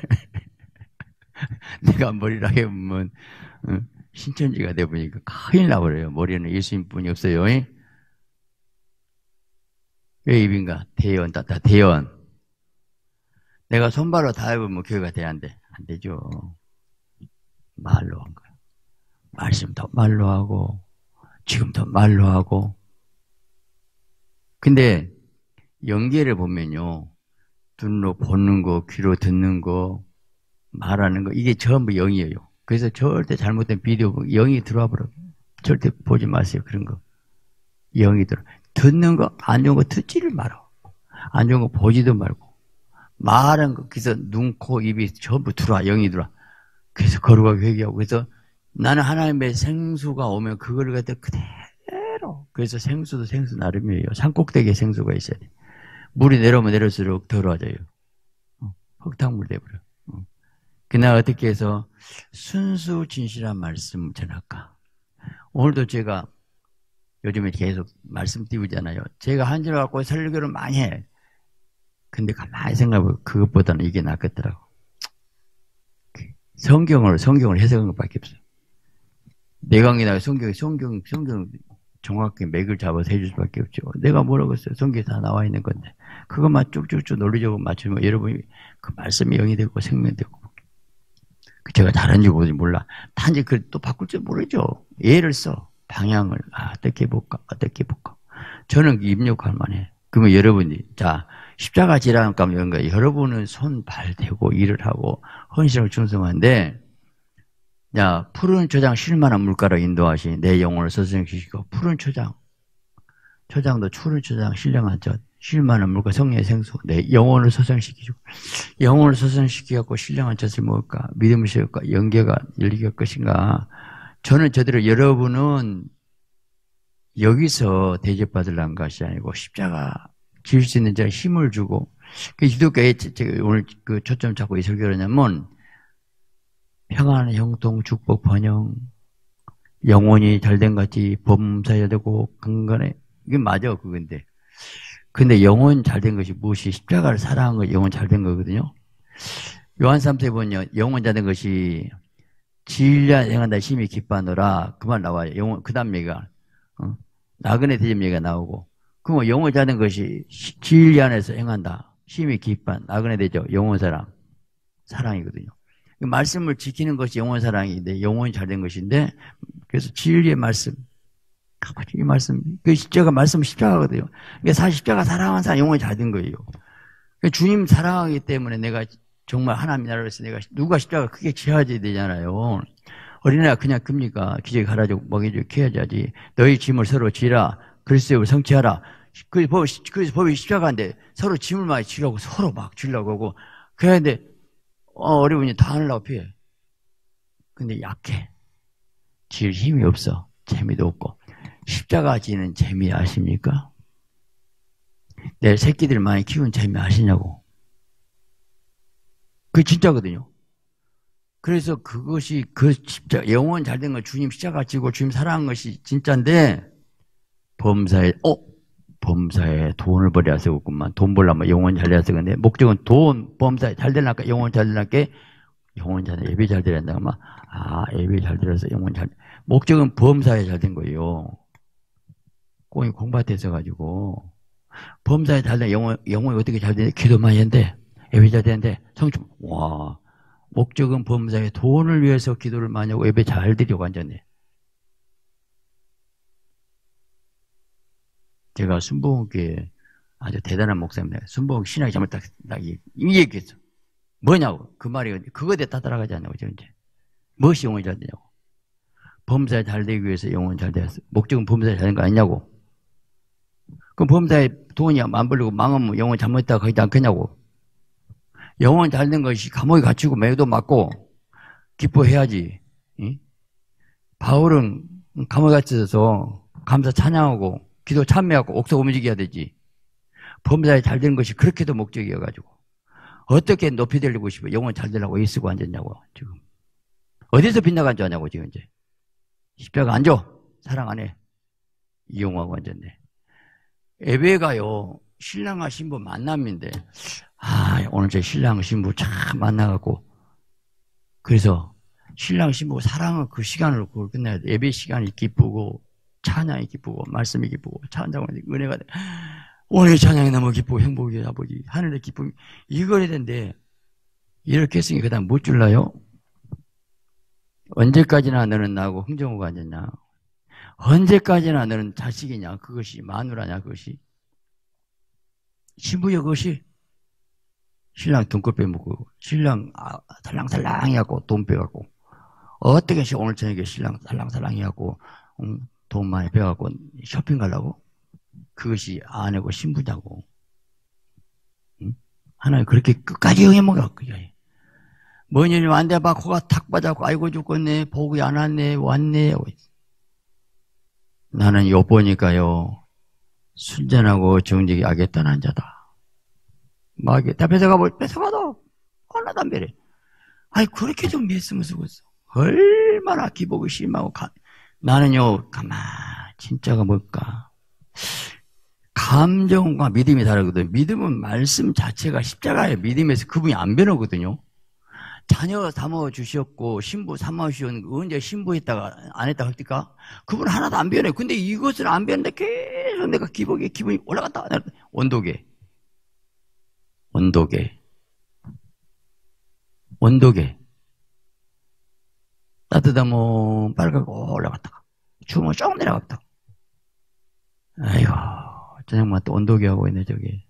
내가 머리를 하게 보면 신천지가 되버리니까 큰일 나버려요. 머리는 예수님뿐이 없어요. 왜 입인가? 대연, 대연. 내가 손발로 다 해보면 교회가 돼야 안 돼. 안 되죠. 말로 한 거야. 말씀도 말로 하고, 지금도 말로 하고. 근데 연계를 보면요. 눈으로 보는 거, 귀로 듣는 거, 말하는 거, 이게 전부 영이에요. 그래서 절대 잘못된 비디오, 영이 들어와 버려. 절대 보지 마세요. 그런 거. 영이 들어. 듣는 거, 안 좋은 거 듣지를 말아. 안 좋은 거 보지도 말고. 말한 거, 그래서 눈, 코, 입이 전부 들어와. 영이 들어와. 그래서 거룩하게 회개하고. 그래서 나는 하나님의 생수가 오면 그걸 갖다 그대로. 그래서 생수도 생수 나름이에요. 산꼭대기에 생수가 있어야 돼. 물이 내려오면 내릴수록 더러워져요. 흙탕물 돼버려. 그날 어떻게 해서 순수 진실한 말씀 전할까? 오늘도 제가 요즘에 계속 말씀 띄우잖아요. 제가 한 줄 갖고 설교를 많이 해. 근데 가만히 생각해보면 그것보다는 이게 낫겠더라고. 성경을 해석한 것밖에 없어요. 내강이나 성경 정확히 맥을 잡아서 해줄 수밖에 없죠. 내가 뭐라고 했어요? 성경에 다 나와 있는 건데. 그것만 쭉쭉쭉 논리적으로 맞추면 여러분이 그 말씀이 영이 되고 생명되고. 제가 잘하는지 모르지 몰라. 단지 또 바꿀 줄 모르죠. 예를 써. 방향을 어떻게 볼까? 저는 입력할 만해. 그러면 여러분이 자 십자가 지랑감 이런 거 여러분은 손, 발 대고 일을 하고 헌신을 충성한데 야 푸른 초장 쉴만한 물가로 인도하시 내 영혼을 서성시키고 푸른 초장도 푸른 초장 신령한 젖 쉴만한 물가 성령의 생수 내 영혼을 서성시키고 영혼을 서성시키고 신령한 젖을 먹을까 믿음을 세울까 영계가 열리게 할 것인가. 저는 저대로 여러분은 여기서 대접받으려는 것이 아니고 십자가 지을 수 있는 자에 힘을 주고 그 기독교에 제가 오늘 그 초점 잡고 이 설교를 하냐면 평안, 형통, 축복, 번영 영혼이 잘된 같이 범사야 되고 강간에 이게 맞아 그건데 근데 영혼 잘된 것이 무엇이? 십자가를 사랑한 것이 영혼 잘된 거거든요. 요한 3세 보면요. 영혼 잘된 것이 진리야 행한다 심히 기뻐하노라. 그 말 나와요. 영혼, 그 다음 얘기가, 나그네 대접 얘기가 나오고. 그럼 영혼 잘된 것이 진리 안에서 행한다. 심히 기뻐한, 나그네 대접, 영혼 사랑이거든요. 말씀을 지키는 것이 영혼 사랑인데, 영혼이 잘된 것인데, 그래서 진리의 말씀, 이 말씀, 그 십자가 말씀은 십자가거든요. 그러니까 사실 십자가 사랑하는 사람 영혼이 잘된 거예요. 그러니까 주님 사랑하기 때문에 내가 정말 하나님 나라에서 내가 누가 십자가 크게 지어야 되잖아요. 어린애가 그냥 큽니까? 기저귀 갈아주고 먹여주고 키워야지. 너희 짐을 서로 지라. 그리스도를 성취하라. 그래서 법이 십자가인데 서로 짐을 많이 지려고 서로 막 지려고 하고 그래야 돼. 어려우니 다 하려고 피해. 근데 약해. 질 힘이 없어. 재미도 없고. 십자가 지는 재미 아십니까? 내 새끼들 많이 키운 재미 아시냐고. 그게 진짜거든요. 그래서 그것이 십자가, 영혼 잘된 거 주님 십자가 지고 주님 사랑한 것이 진짜인데, 범사에 돈을 벌여야 쓰겠구만. 돈 벌려면 영혼 잘 돼야 쓰겠네. 목적은 범사에 잘 되려니까 영혼 잘 되려니까 영혼 잘, 예배 잘 되려니까 막, 예배 잘 들어서 영혼 잘, 목적은 범사에 잘 된 거예요. 꽁이 공밭에 있어가지고. 범사에 잘 된 영혼이 어떻게 잘 되냐? 기도 많이 했는데, 예배 잘 되는데, 성충, 와. 목적은 범사에 돈을 위해서 기도를 많이 하고 예배 잘 드리고 완전히. 제가 순복음교회 아주 대단한 목사입니다. 순복음 신학이 잘못 딱 이 얘기했어. 뭐냐고. 그 말이 그거에 대해 따라가지 않냐고. 이제. 무엇이 영혼이 잘 되냐고. 범사에 잘 되기 위해서 영혼이 잘 되었어. 목적은 범사에 잘 된 거 아니냐고. 그럼 범사에 돈이 안 벌리고 망하면 영혼 잘못했다가 가지 않겠냐고. 영혼 잘 된 것이 감옥에 갇히고 매도 맞고 기뻐해야지. 응? 바울은 감옥에 갇혀서 감사 찬양하고 기도 참여하고 옥석 움직여야 되지. 범사에 잘 된 것이 그렇게도 목적이어가지고 어떻게 높이 되려고 싶어? 영혼 잘 되려고 애쓰고 앉았냐고. 지금 어디서 빗나간 줄 아냐고. 지금 이제 십자가 안 줘. 사랑 안 해. 이용하고 앉았네. 예배가요 신랑과 신부 만남인데 오늘 제 신랑 신부 참 만나갖고 그래서 신랑 신부 사랑은 그 시간으로 그걸 끝내야 돼. 예배 시간이 기쁘고 찬양이 기쁘고 말씀이 기쁘고 찬양이 은혜가 돼. 오늘 찬양이 너무 기쁘고 행복이 아버지 하늘의 기쁨이 이걸 해야 되는데 이렇게 했으니 그 다음 못 줄라요? 언제까지나 너는 나하고 흥정호가 앉았냐? 언제까지나 너는 자식이냐? 그것이 마누라냐? 그것이 신부여 그것이 신랑 등골 빼먹고 신랑 살랑살랑 해갖고 돈 빼갖고 어떻게 오늘 저녁에 신랑 살랑살랑 해갖고 돈 많이 빼갖고 쇼핑 가려고? 그것이 아내고 신부냐고. 응? 하나님 그렇게 끝까지 응해먹어. 뭔 일이 안 돼 봐. 코가 탁 빠져갖고 아이고 죽겠네. 복이 안 왔네. 왔네. 나는 요 보니까요. 순전하고 정직이 악에 떠난 자다. 막 다 뺏어가도 하나도 안 배래. 그렇게 좀 했으면 쓰겠어. 얼마나 기복이 심하고 나는요 진짜가 뭘까? 감정과 믿음이 다르거든. 믿음은 말씀 자체가 십자가에 믿음에서 그분이 안 변하거든요. 자녀 삼아 주셨고 신부 삼아 주셨는데 언제 신부했다가 안 했다가 할까? 그분 하나도 안 변해. 근데 이것은 안 변했는데 계속 내가 기분이 올라갔다 온도계 따뜻하면 빨갛고 올라갔다가 추우면 쭉 내려갔다가 아이고 저녁만 또 온도계 하고 있네 저기.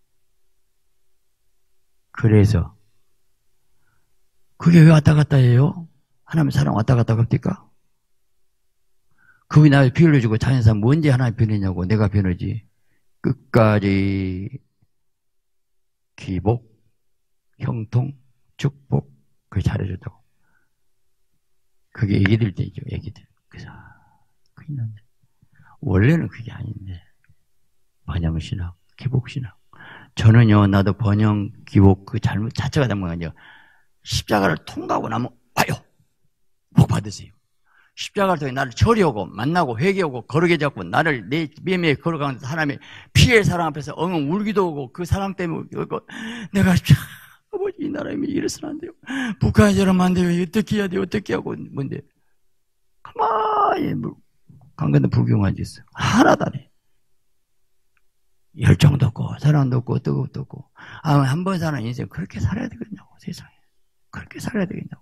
그래서 그게 왜 왔다 갔다 해요? 하나님 사랑 왔다 갔다 합니까? 그분이 나를 비율해주고 자연사람 언제 하나님 변했냐고. 내가 변하지. 끝까지 기복, 형통, 축복 그게 잘해줬다고. 그게 애기들 때죠. 애기들. 그래서 큰일 났네. 원래는 그게 아닌데 번영신앙, 기복신앙. 저는요 나도 번영, 기복 그 잘못 자체가 잘못한 거죠. 십자가를 통과하고 나면 복 받으세요. 십자가를 통해 나를 처리하고 만나고 회개하고 거룩해 잡고 나를 내 매매에 걸어가는 사람의 피해 사랑 앞에서 엉엉 울기도 하고 그 사랑 때문에 내가 아버지 이 나라에 이래서는 안 돼요. 북한이 저러면 안 돼요. 어떻게 해야 돼요? 어떻게 하고 뭔데 가만히 강간도 불경하지 있어. 하나도 안 해. 열정도 없고 사랑도 없고 뜨겁도 없고 한 번 사는 인생 그렇게 살아야 되겠냐고 세상에. 그렇게 살아야 되겠냐고.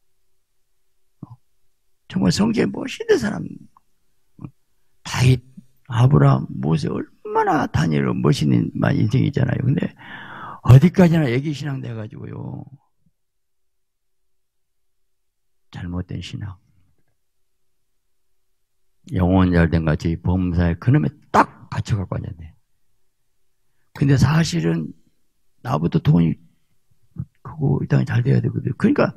정말 성경에 멋있는 사람 다윗, 아브라함, 모세 얼마나 다니엘로 멋있는 인생이잖아요. 근데 어디까지나 애기신앙 돼가지고요. 잘못된 신앙. 영혼 잘된 같이 범사에 그놈에 딱 갇혀갖고 앉았네. 근데 사실은 나부터 돈이 크고 이 땅에 잘 돼야 되거든요. 그러니까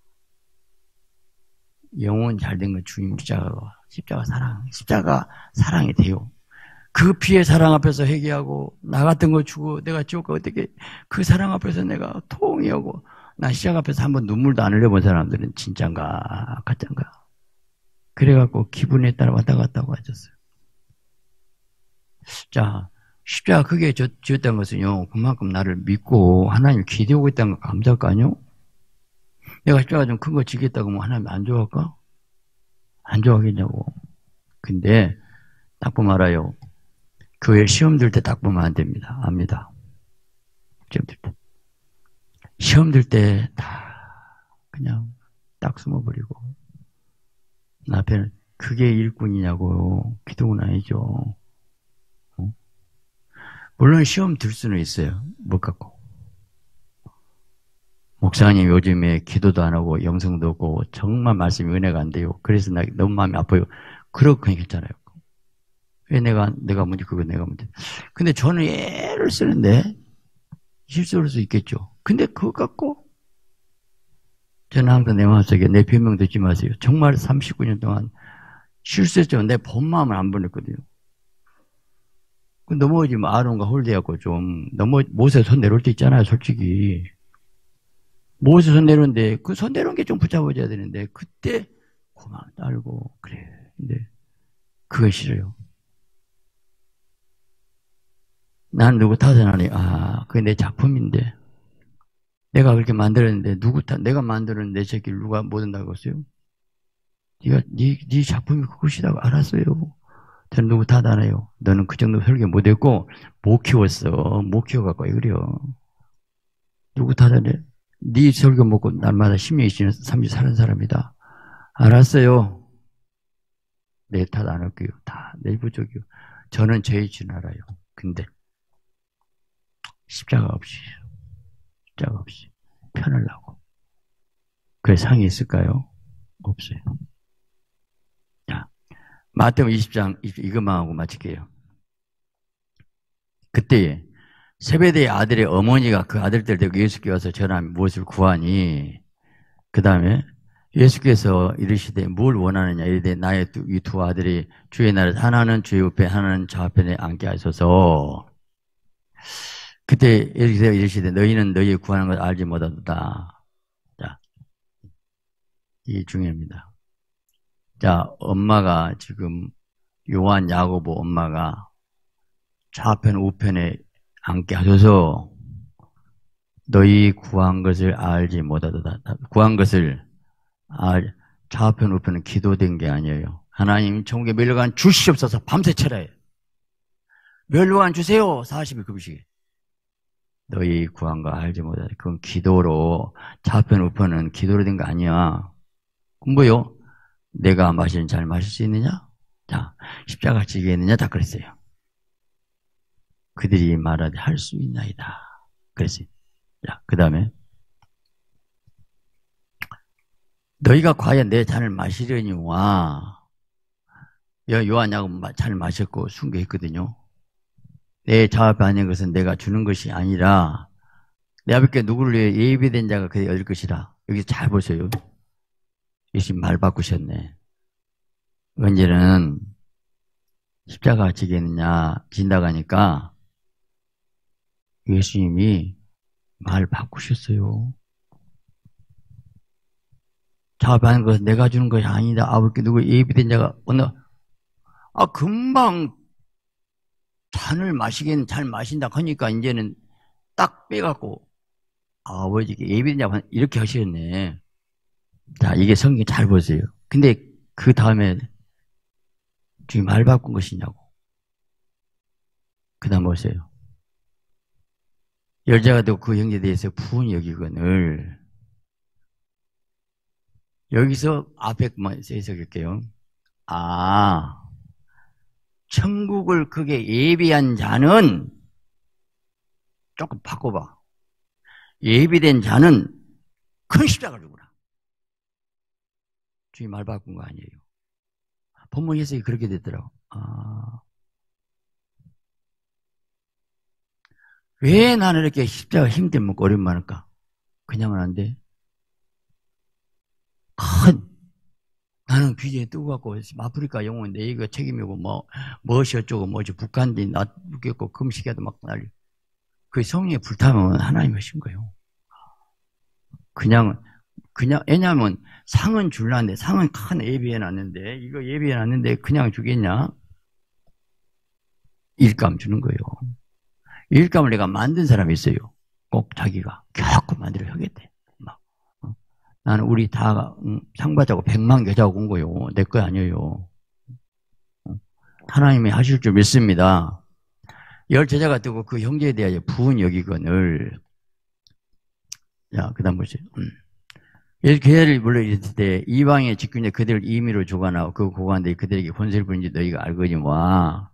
영혼 잘된 건 주님 십자가 사랑이 돼요. 그 피의 사랑 앞에서 회개하고 나 같은 거 주고 내가 지옥가 어떻게 그 사랑 앞에서 내가 통회하고 나 십자가 앞에서 한번 눈물도 안 흘려본 사람들은 진짠가 가짠가 그래갖고 기분에 따라 왔다 갔다 하고 앉았어요. 자, 십자가 크게 지었다는 것은요 그만큼 나를 믿고 하나님 기대하고 있다는 거 감사할 거 아니요? 내가 십자가 좀 큰 거 지겠다고 하면 하나님 안 좋아할까? 안 좋아하겠냐고. 근데 딱 보면 알아요. 교회 시험 들 때 딱 보면 안 됩니다. 압니다. 시험 들 때 다 그냥 딱 숨어버리고 나 앞에는 그게 일꾼이냐고요. 기도는 아니죠. 물론 시험 들 수는 있어요. 못 갖고. 목사님 요즘에 기도도 안 하고 영성도 없고 정말 말씀이 은혜가 안 돼요. 그래서 나 너무 마음이 아파요. 그렇게 괜찮아요. 왜 내가 문제 그거 내가 문제. 근데 저는 애를 쓰는데 실수할 수 있겠죠. 근데 그거 갖고 저는 항상 내 마음속에 내 변명 듣지 마세요. 정말 39년 동안 실수했죠. 내 본 마음을 안 보냈거든요. 넘어지면 아론과 홀대하고 좀 모세 손 내려올 때 있잖아요. 솔직히. 모세 손 내려오는데 그 손 내려온 게 좀 붙잡아줘야 되는데 그때 고만 딸고 그래. 근데 그거 싫어요. 난 누구 탓하나니 그게 내 작품인데 내가 그렇게 만들었는데 내가 만드는 내 새끼를 누가 못 한다고 했어요? 네 작품이 그것이라고 알았어요. 저는 누구 탓 안 해요. 너는 그 정도 설계 못했고 못 키웠어. 못 키워갖고 왜 그래요? 누구 탓 안 해? 네 설교 먹고 날마다 10년, 20년, 30년 사는 사람이다. 알았어요. 내 탓 안 할게요. 다 내부적이요. 저는 제 위치는 알아요. 근데 십자가 없이 편하려고. 그래 상이 있을까요? 없어요. 자, 마태복음 20장 이것만 하고 마칠게요. 그때에 세베대의 아들의 어머니가 그 아들들 데리고 예수께 와서 전하면 무엇을 구하니? 그 다음에 예수께서 이르시되 뭘 원하느냐? 이르되 나의 이 두 아들이 주의 나라에서 하나는 주의 우편에 하나는 좌편에 앉게 하소서. 그때 예수께서 이르시되 너희는 너희 구하는 걸 알지 못하도다. 자, 이게 중요합니다. 자, 엄마가 지금 요한 야고보 엄마가 좌편 우편에 앉게 하소서. 너희 구한 것을 알지 못하도다. 구한 것을 좌편 우편은 기도된 게 아니에요. 하나님 천국에 멸류관 주시옵소서. 밤새 철야해. 멸류관 주세요. 40일 급식. 너희 구한 거 알지 못하다. 그건 기도로 좌편 우편은 기도로 된 거 아니야. 뭐요? 내가 마시는 잘 마실 수 있느냐? 자, 십자가 지겠느냐? 다 그랬어요. 그들이 말하되 할 수 있나이다. 그랬어요. 자, 그 다음에 너희가 과연 내 잔을 마시려니와 요한 야고보 잘 마셨고 순교했거든요. 내 자업 아닌 것은 내가 주는 것이 아니라 내 아버지께 누구를 위해 예비된 자가 그에 얻을 것이라. 여기 잘 보세요. 예수님 말 바꾸셨네. 언제는 십자가 지겠느냐 진다고 하니까 예수님이 말 바꾸셨어요. 사업하는 것은 내가 주는 것이 아니다. 아버지 누구 예비된 자가 어느 금방 잔을 마시기는 잘 마신다 하니까 이제는 딱 빼갖고 아버지께 예비된 자가 이렇게 하시겠네. 자, 이게 성경 잘 보세요. 근데 그 다음에 주님 말 바꾼 것이냐고. 그 다음 보세요. 열자가 되고 그 형제에 대해서 부은히 여기거늘. 여기서 앞에 해석할게요. 천국을 그게 예비한 자는 조금 바꿔봐. 예비된 자는 큰 십자가를 주구나. 주님 말 바꾼 거 아니에요. 본문 해석이 그렇게 됐더라고. 왜 나는 이렇게 십자가 힘들면 어려움 많을까? 그냥은 안 돼. 나는 비전이 뜨고 갖고 아프리카 영웅은 내 얘기가 책임이고 무엇이 어쩌고 뭐지 북한이 나 죽겠고 금식해도 막 난리. 그 성령에 불타면 하나님이 하신 거예요. 그냥 왜냐하면 상은 줄라는데 상은 큰 예비해놨는데 이거 예비해놨는데 그냥 주겠냐? 일감 주는 거예요. 일감을 내가 만든 사람이 있어요. 꼭 자기가 겨우 만들어 하겠대. 나는 우리 다 상 받자고 100만 겨자고 온 거요. 내 거 아니에요. 하나님이 하실 줄 믿습니다. 열 제자가 뜨고 그 형제에 대하여 부은 여기거늘. 자, 그 다음 보세요. 계를 물러 이랬을 때 이방의 직군에 그들을 임의로 주관하고 그 고관들이 그들에게 권세를 부린지 너희가 알거니와.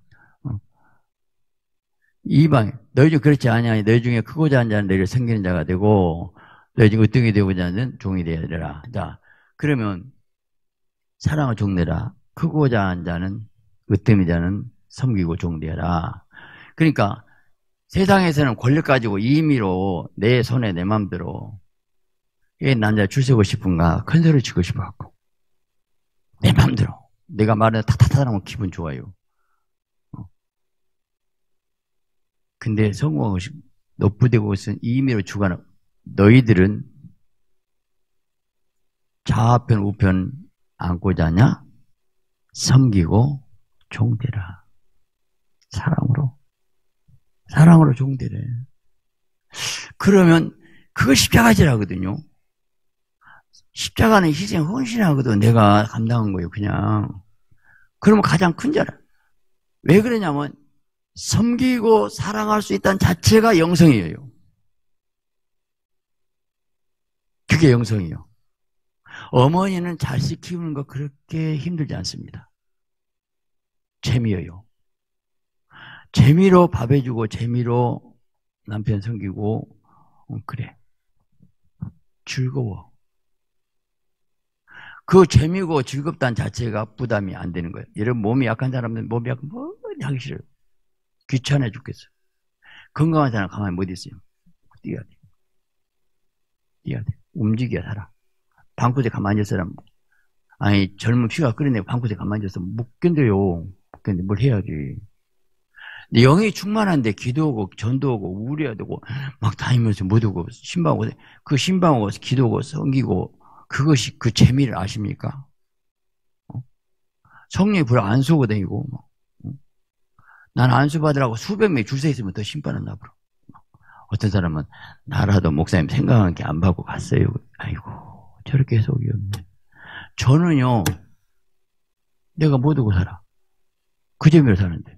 이방 너희 중 그렇지 아니하니 너희 중에 크고자 한 자는 너희를 섬기는 자가 되고 너희 중 으뜸이 되고자 하는 종이 되어야 되라. 자, 그러면 사랑을 종내라. 크고자 한 자는 으뜸이 자는 섬기고 종되어라. 그러니까 세상에서는 권력 가지고 임의로 내 손에 내 맘대로 이 남자 줄 서고 싶은가 큰 소리 치고 싶어갖고 내 맘대로 내가 말하는 탁탁탁하면 기분 좋아요. 근데 성공하고 높부되고 있은 임의로 주관하는 너희들은 좌편 우편 안고자 하냐? 섬기고 종되라. 사랑으로 종되래. 그러면 그거 십자가지라거든요. 십자가는 희생 헌신하거든. 내가 감당한 거예요. 그냥. 그러면 가장 큰 자라. 왜 그러냐면 섬기고 사랑할 수 있다는 자체가 영성이에요. 그게 영성이에요. 어머니는 자식 키우는 거 그렇게 힘들지 않습니다. 재미예요. 재미로 밥 해주고 재미로 남편 섬기고 그래. 즐거워. 그 재미고 즐겁다는 자체가 부담이 안 되는 거예요. 여러분 몸이 약한 사람은 몸이 약한 뭐 하기 싫어요. 귀찮아 죽겠어요. 건강한 사람 가만히 못 있어요. 뛰어야 돼. 움직여야 살아. 방구석에 가만히 있는 사람 아니 젊은 피가 끓이내고 방구석에 가만히 있어서 못 견뎌요. 근데 뭘 해야지. 근데 영이 충만한데 기도하고 전도하고 우려야 되고 막 다니면서 못 오고 신방하고 그 신방하고 기도하고 섬기고 그것이 그 재미를 아십니까? 성령이 불 안수고 다니고 난 안수 받으라고 수백 명이 줄 서 있으면 더 신바는 나불어. 어떤 사람은 나라도 목사님 생각한 게 안 받고 갔어요. 아이고 저렇게 해석이 없네. 저는요 내가 못 오고 살아. 그 재미로 사는데.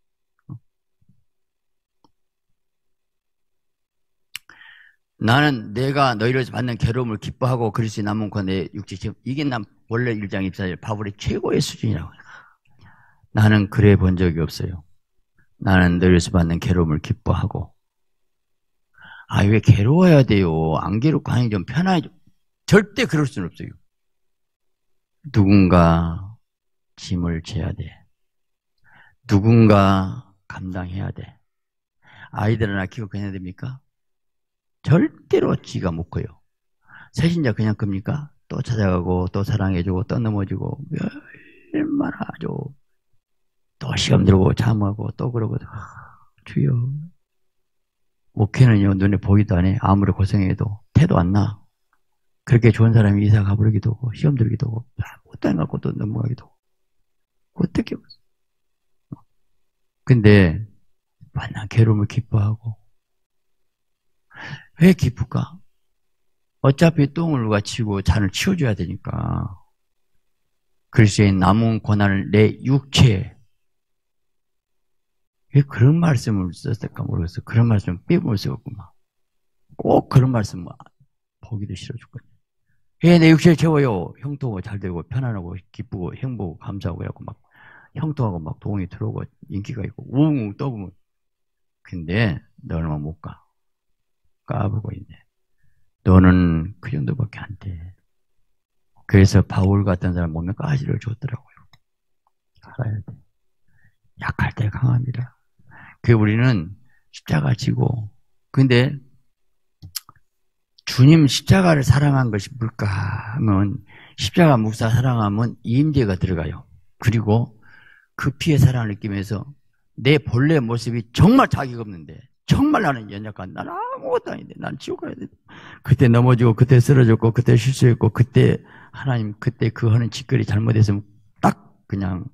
나는 내가 너희를 받는 괴로움을 기뻐하고 그리스도의 남은 내 육체 이게 난 원래 1장 24절 바울의 최고의 수준이라고. 나는 그래 본 적이 없어요. 나는 너희를 받는 괴로움을 기뻐하고. 왜 괴로워야 돼요? 안 괴롭고 아니 좀 편하게 절대 그럴 수는 없어요. 누군가 짐을 져야 돼. 누군가 감당해야 돼. 아이들 하나 키우고 그냥 됩니까? 절대로 지가 못 커요. 새신자 그냥 큽니까? 또 찾아가고 또 사랑해주고 또 넘어지고 얼마나 아주 또 시험 들고 잠하고 또 그러고 주여 목회는요 눈에 보이도 안 해. 아무리 고생해도 태도 안 나. 그렇게 좋은 사람이 이사 가버리기도 하고, 시험 들기도 하고, 아무것도 안 갖고 또 넘어가기도 하고. 어떻게 없어. 근데, 만난 괴로움을 기뻐하고. 왜 기쁠까? 어차피 똥을 누가 치고 잔을 치워줘야 되니까. 그리스도의 남은 고난을 내 육체에. 왜 그런 말씀을 썼을까 모르겠어. 그런 말씀을 빼볼 수가 없구만. 꼭 그런 말씀 보기도 싫어 죽겠네. 왜 내 육체를 채워요? 형통하고 잘 되고 편안하고 기쁘고 행복하고 감사하고 해갖고 막 형통하고 막 동이 들어오고 인기가 있고 우웅 떠보면. 근데 너는 못 가. 까불고 있네. 너는 그 정도밖에 안 돼. 그래서 바울 같은 사람 보면 가시를 줬더라고요. 알아야 돼. 약할 때 강합니다. 그 우리는 십자가 지고, 근데 주님 십자가를 사랑한 것이 뭘까 하면 십자가 묵사 사랑하면 임재가 들어가요. 그리고 그 피의 사랑을 느끼면서 내 본래 모습이 정말 자기가 없는데 정말 나는 연약한, 나는 아무것도 아닌데 난 지옥 가야 돼. 그때 넘어지고 그때 쓰러졌고 그때 실수했고 그때 하나님 그때 그 하는 짓거리 잘못했으면 딱 그냥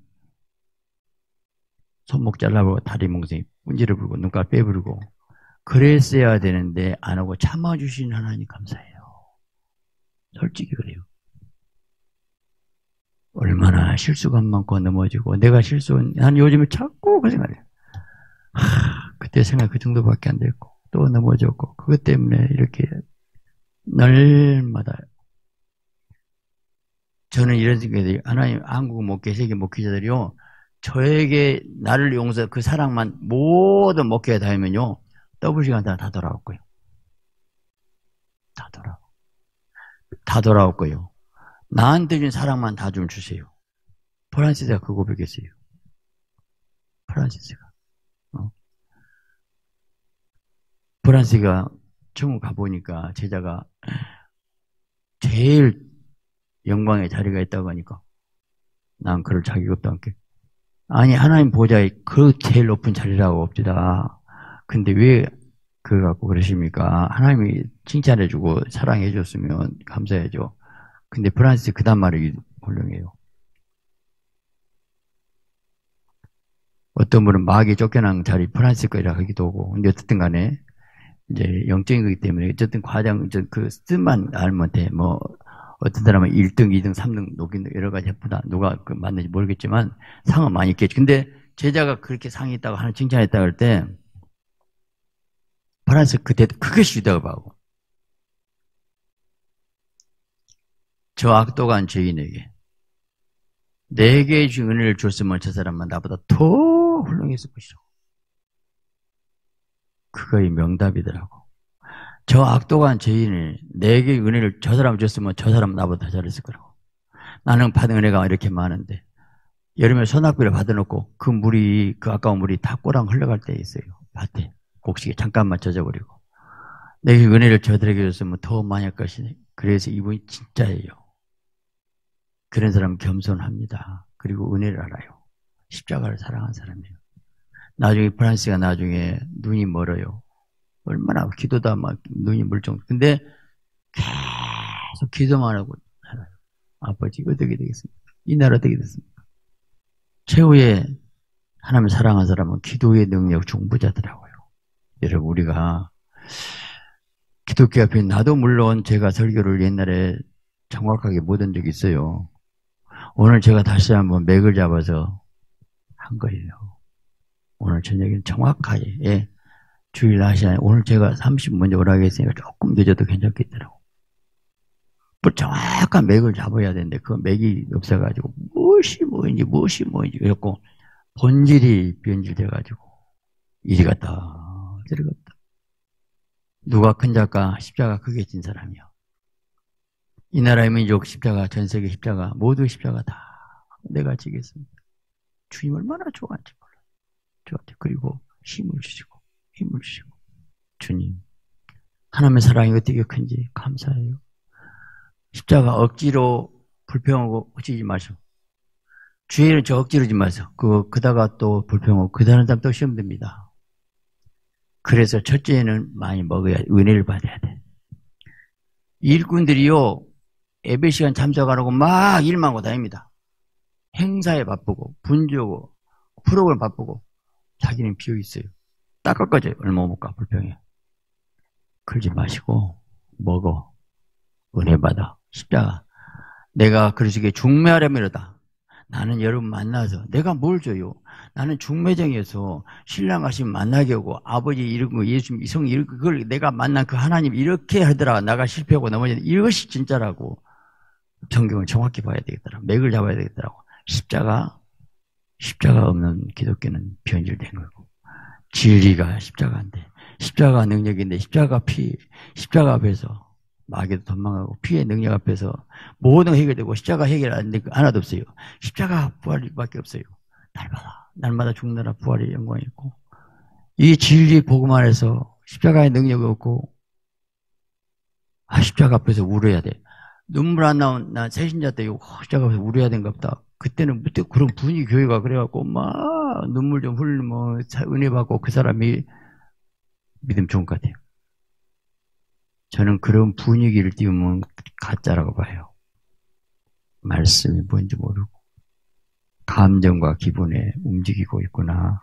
손목 잘라버리고 다리 몽둥이 문지를 부르고 눈깔 빼부르고 그랬어야 되는데 안 하고 참아주신 하나님 감사해요. 솔직히 그래요. 얼마나 실수가 많고 넘어지고 내가 실수한 난 요즘에 자꾸 그 생각해요. 그때 생각 그 정도밖에 안 됐고 또 넘어졌고 그것 때문에 이렇게 날마다 저는 이런 생각이 하나님 한국 목회 세계 목회자들이요 저에게 나를 용서 그 사랑만 모든 목회에 다니면요 더블 시간 다 돌아올 거예요. 다 돌아올 거예요. 나한테 준 사랑만 다 좀 주세요. 프란시스가 그 고백했어요. 프란시스가. 프란시스가 중국 가보니까 제자가 제일 영광의 자리가 있다고 하니까 난 그럴 자격이 없다 함께. 아니 하나님 보좌에 그 제일 높은 자리라고 없지다. 근데 왜 그거 갖고 그러십니까? 하나님이 칭찬해주고 사랑해줬으면 감사해야죠. 근데 프란시스 그 다음 말이 훌륭해요. 어떤 분은 마귀에 쫓겨난 자리 프란시스 거라 하기도 하고 근데 어쨌든 간에 이제 영적인 거기 때문에 어쨌든 과장 그 뜻만 알면 돼. 뭐 어떤 사람은 1등, 2등, 3등, 녹인 여러 가지 해보다 누가 그 맞는지 모르겠지만 상은 많이 있겠지. 근데 제자가 그렇게 상이 있다고 하는 칭찬했다고 할 때 프란시스 그때 그것이 유다가 봐고 저 악독한 죄인에게 내게 준 은혜를 줬으면 저 사람은 나보다 더 훌륭했을 것이죠. 그거의 명답이더라고. 저 악독한 죄인이 내게 은혜를 저 사람 줬으면 저 사람은 나보다 더 잘했을 거라고. 나는 받은 은혜가 이렇게 많은데 여름에 소낙비를 받아놓고 그 물이 그 아까운 물이 다 꼬랑 흘러갈 때 있어요. 밭에 곡식에 잠깐만 젖어버리고 내게 은혜를 저들에게 줬으면 더 많이 할 것이네. 그래서 이분이 진짜예요. 그런 사람은 겸손합니다. 그리고 은혜를 알아요. 십자가를 사랑한 사람이에요. 나중에 프란시스가 나중에 눈이 멀어요. 얼마나 기도다 막 눈이 멀쩡. 근데 계속 기도만 하고 살아요. 아버지 어떻게 되겠습니까? 이 나라 어떻게 됐습니까? 최후에 하나님 사랑한 사람은 기도의 능력 중보자더라고요. 여러분 우리가 기독교 앞에 나도 물론 제가 설교를 옛날에 정확하게 못 한 적이 있어요. 오늘 제가 다시 한번 맥을 잡아서 한 거예요. 오늘 저녁에는 정확하게 예, 주일 하시나요? 오늘 제가 30분 먼저 오라고 했으니까 조금 늦어도 괜찮겠더라고. 뭐 정확한 맥을 잡아야 되는데 그 맥이 없어가지고 무엇이 뭐인지 그래갖고 본질이 변질돼가지고 이리 갔다 저리 갔다. 누가 큰 작가 십자가 크게 진 사람이요. 이 나라의 민족 십자가 전 세계 십자가 모두 십자가 다 내가 지겠습니다. 주님 얼마나 좋아한지 몰라요. 저한테 그리고 힘을 주시고 주님 하나님의 사랑이 어떻게 큰지 감사해요. 십자가 억지로 불평하고 어찌지 마시고 주의는 저 억지로지 마세요. 그다가 또 불평하고 그 다른 사람 또 시험 듭니다. 그래서 첫째는 많이 먹어야 은혜를 받아야 돼. 일꾼들이요, 예배 시간 참석하라고 막 일만 하고 다닙니다. 행사에 바쁘고, 분주고, 프로그램 바쁘고, 자기는 비어 있어요. 닦아까지 얼마 못 가, 불평해. 그러지 마시고, 먹어. 은혜 받아. 십자가. 내가 그러시기에 중매하려면이다. 나는 여러분 만나서 내가 뭘 줘요? 나는 중매정에서 신랑 가시면 만나게 하고 아버지 이런 거 예수님 이성 이런 그걸 내가 만난 그 하나님 이렇게 하더라. 나가 실패하고 넘어지는 이것이 진짜라고. 성경을 정확히 봐야 되겠더라. 맥을 잡아야 되겠더라고. 십자가 없는 기독교는 변질된 거고 진리가 십자가인데 십자가 능력인데 십자가 피 십자가 앞에서 마귀도 도망가고 피의 능력 앞에서 모든 해결되고 십자가 해결 안 된 거 하나도 없어요. 십자가 부활밖에 없어요. 날마다 죽느라 부활의 영광이 있고 이 진리 복음 안에서 십자가의 능력이 없고 십자가 앞에서 울어야 돼. 눈물 안 나온 나 새신자 때 십자가 앞에서 울어야 되는 것 같다. 그때는 무대 그런 분위기 교회가 그래갖고 막 눈물 좀 흘리면 은혜 받고 그 사람이 믿음 좋은 것 같아요. 저는 그런 분위기를 띄우면 가짜라고 봐요. 말씀이 뭔지 모르고 감정과 기분에 움직이고 있구나.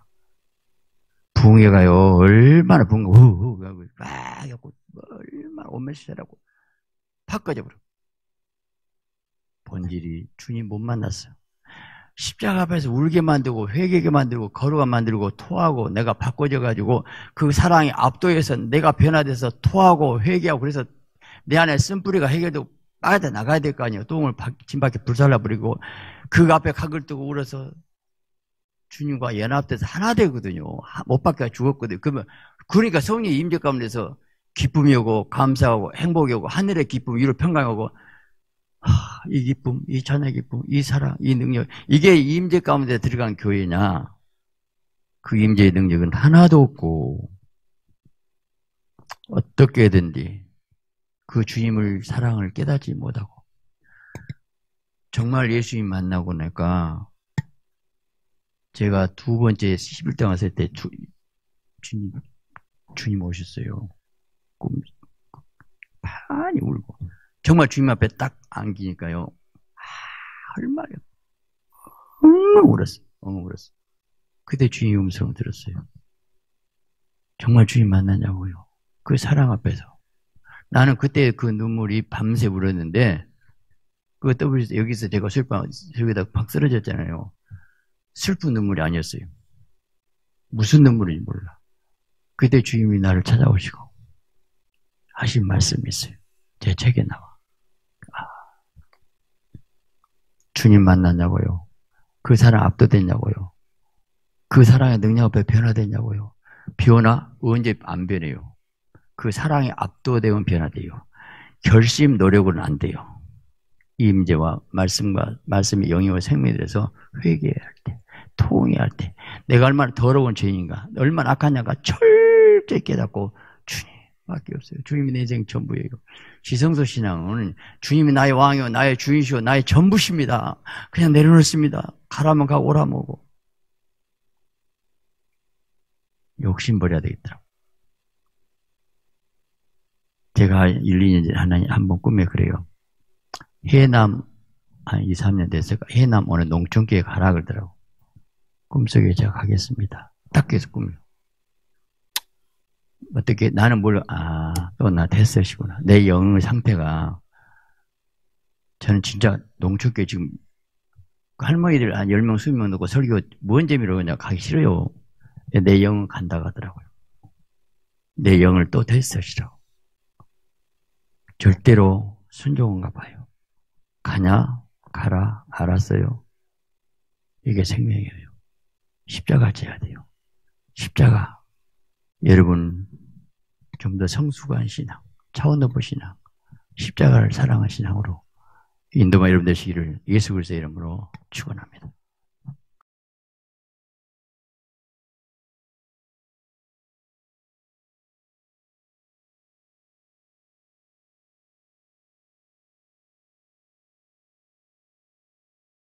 붕해가요 얼마나 붕해 막 하고 얼마나 오메시라고 팍 꺼져버려. 본질이 주님 못 만났어요. 십자가 앞에서 울게 만들고 회개게 만들고 거룩하게 만들고 토하고 내가 바꿔져가지고 그 사랑이 압도해서 내가 변화돼서 토하고 회개하고 그래서 내 안에 쓴뿌리가 해결되고 빠져 나가야 될 거 아니에요. 똥을 진 밖에 불살라버리고 그 앞에 각을 뜨고 울어서 주님과 연합돼서 하나 되거든요. 못 박혀 죽었거든요. 그러니까 성령의 임재 가운데서 기쁨이 오고 감사하고 행복이 오고 하늘의 기쁨 위로 평강하고 이 기쁨, 이 자녀의 기쁨, 이 사랑, 이 능력 이게 임재 가운데 들어간 교회냐? 그 임재의 능력은 하나도 없고 어떻게든지 그 주님을 사랑을 깨닫지 못하고 정말 예수님 만나고 나니까 제가 두 번째 11대 왔을 때 주님 오셨어요. 많이 울고 정말 주님 앞에 딱 안기니까요. 얼마나 울었어요. 울었어요. 그때 주님 음성을 들었어요. 정말 주님 만나냐고요. 그 사랑 앞에서. 나는 그때 그 눈물이 밤새 울었는데 그 여기서 제가 여기다 팍 쓰러졌잖아요. 슬픈 눈물이 아니었어요. 무슨 눈물인지 몰라. 그때 주님이 나를 찾아오시고 하신 말씀이 있어요. 제 책에 나와. 주님 만났냐고요. 그 사랑 압도됐냐고요. 그 사랑의 능력 앞에 변화됐냐고요. 변화? 언제 안 변해요. 그 사랑에 압도되면 변화돼요. 결심, 노력은 안 돼요. 임재와 말씀의 영역과 생명에 대해서 회개할 때, 통회할 때, 내가 얼마나 더러운 죄인인가, 얼마나 악하냐가 철저히 깨닫고 주님밖에 없어요. 주님이 내 인생 전부예요. 지성소 신앙은 주님이 나의 왕이요, 나의 주인이시요, 나의 전부십니다. 그냥 내려놓습니다. 가라면 가고 오라면 오고. 욕심 버려야 되겠더라고요. 제가 1, 2년 전에 한 번 꿈에 그래요. 해남, 한 2, 3년 됐을까? 해남 어느 농촌교회 가라 그러더라고. 꿈속에 제가 가겠습니다. 딱 계속 꿈이요. 어떻게, 나는 몰라. 또 나 됐으시구나. 내 영의 상태가, 저는 진짜 농촌교회 지금 할머니들 한 10명, 20명 놓고 설교 뭔 재미로 그냥 가기 싫어요. 내 영은 간다 가더라고요. 내 영을 또 됐으시라고. 절대로 순종한가 봐요. 가냐? 가라. 알았어요. 이게 생명이에요. 십자가 져야 돼요. 십자가. 여러분, 좀 더 성숙한 신앙, 차원 높은 신앙, 십자가를 사랑한 신앙으로 인도만 여러분 되시기를 예수 그리스도의 이름으로 축원합니다.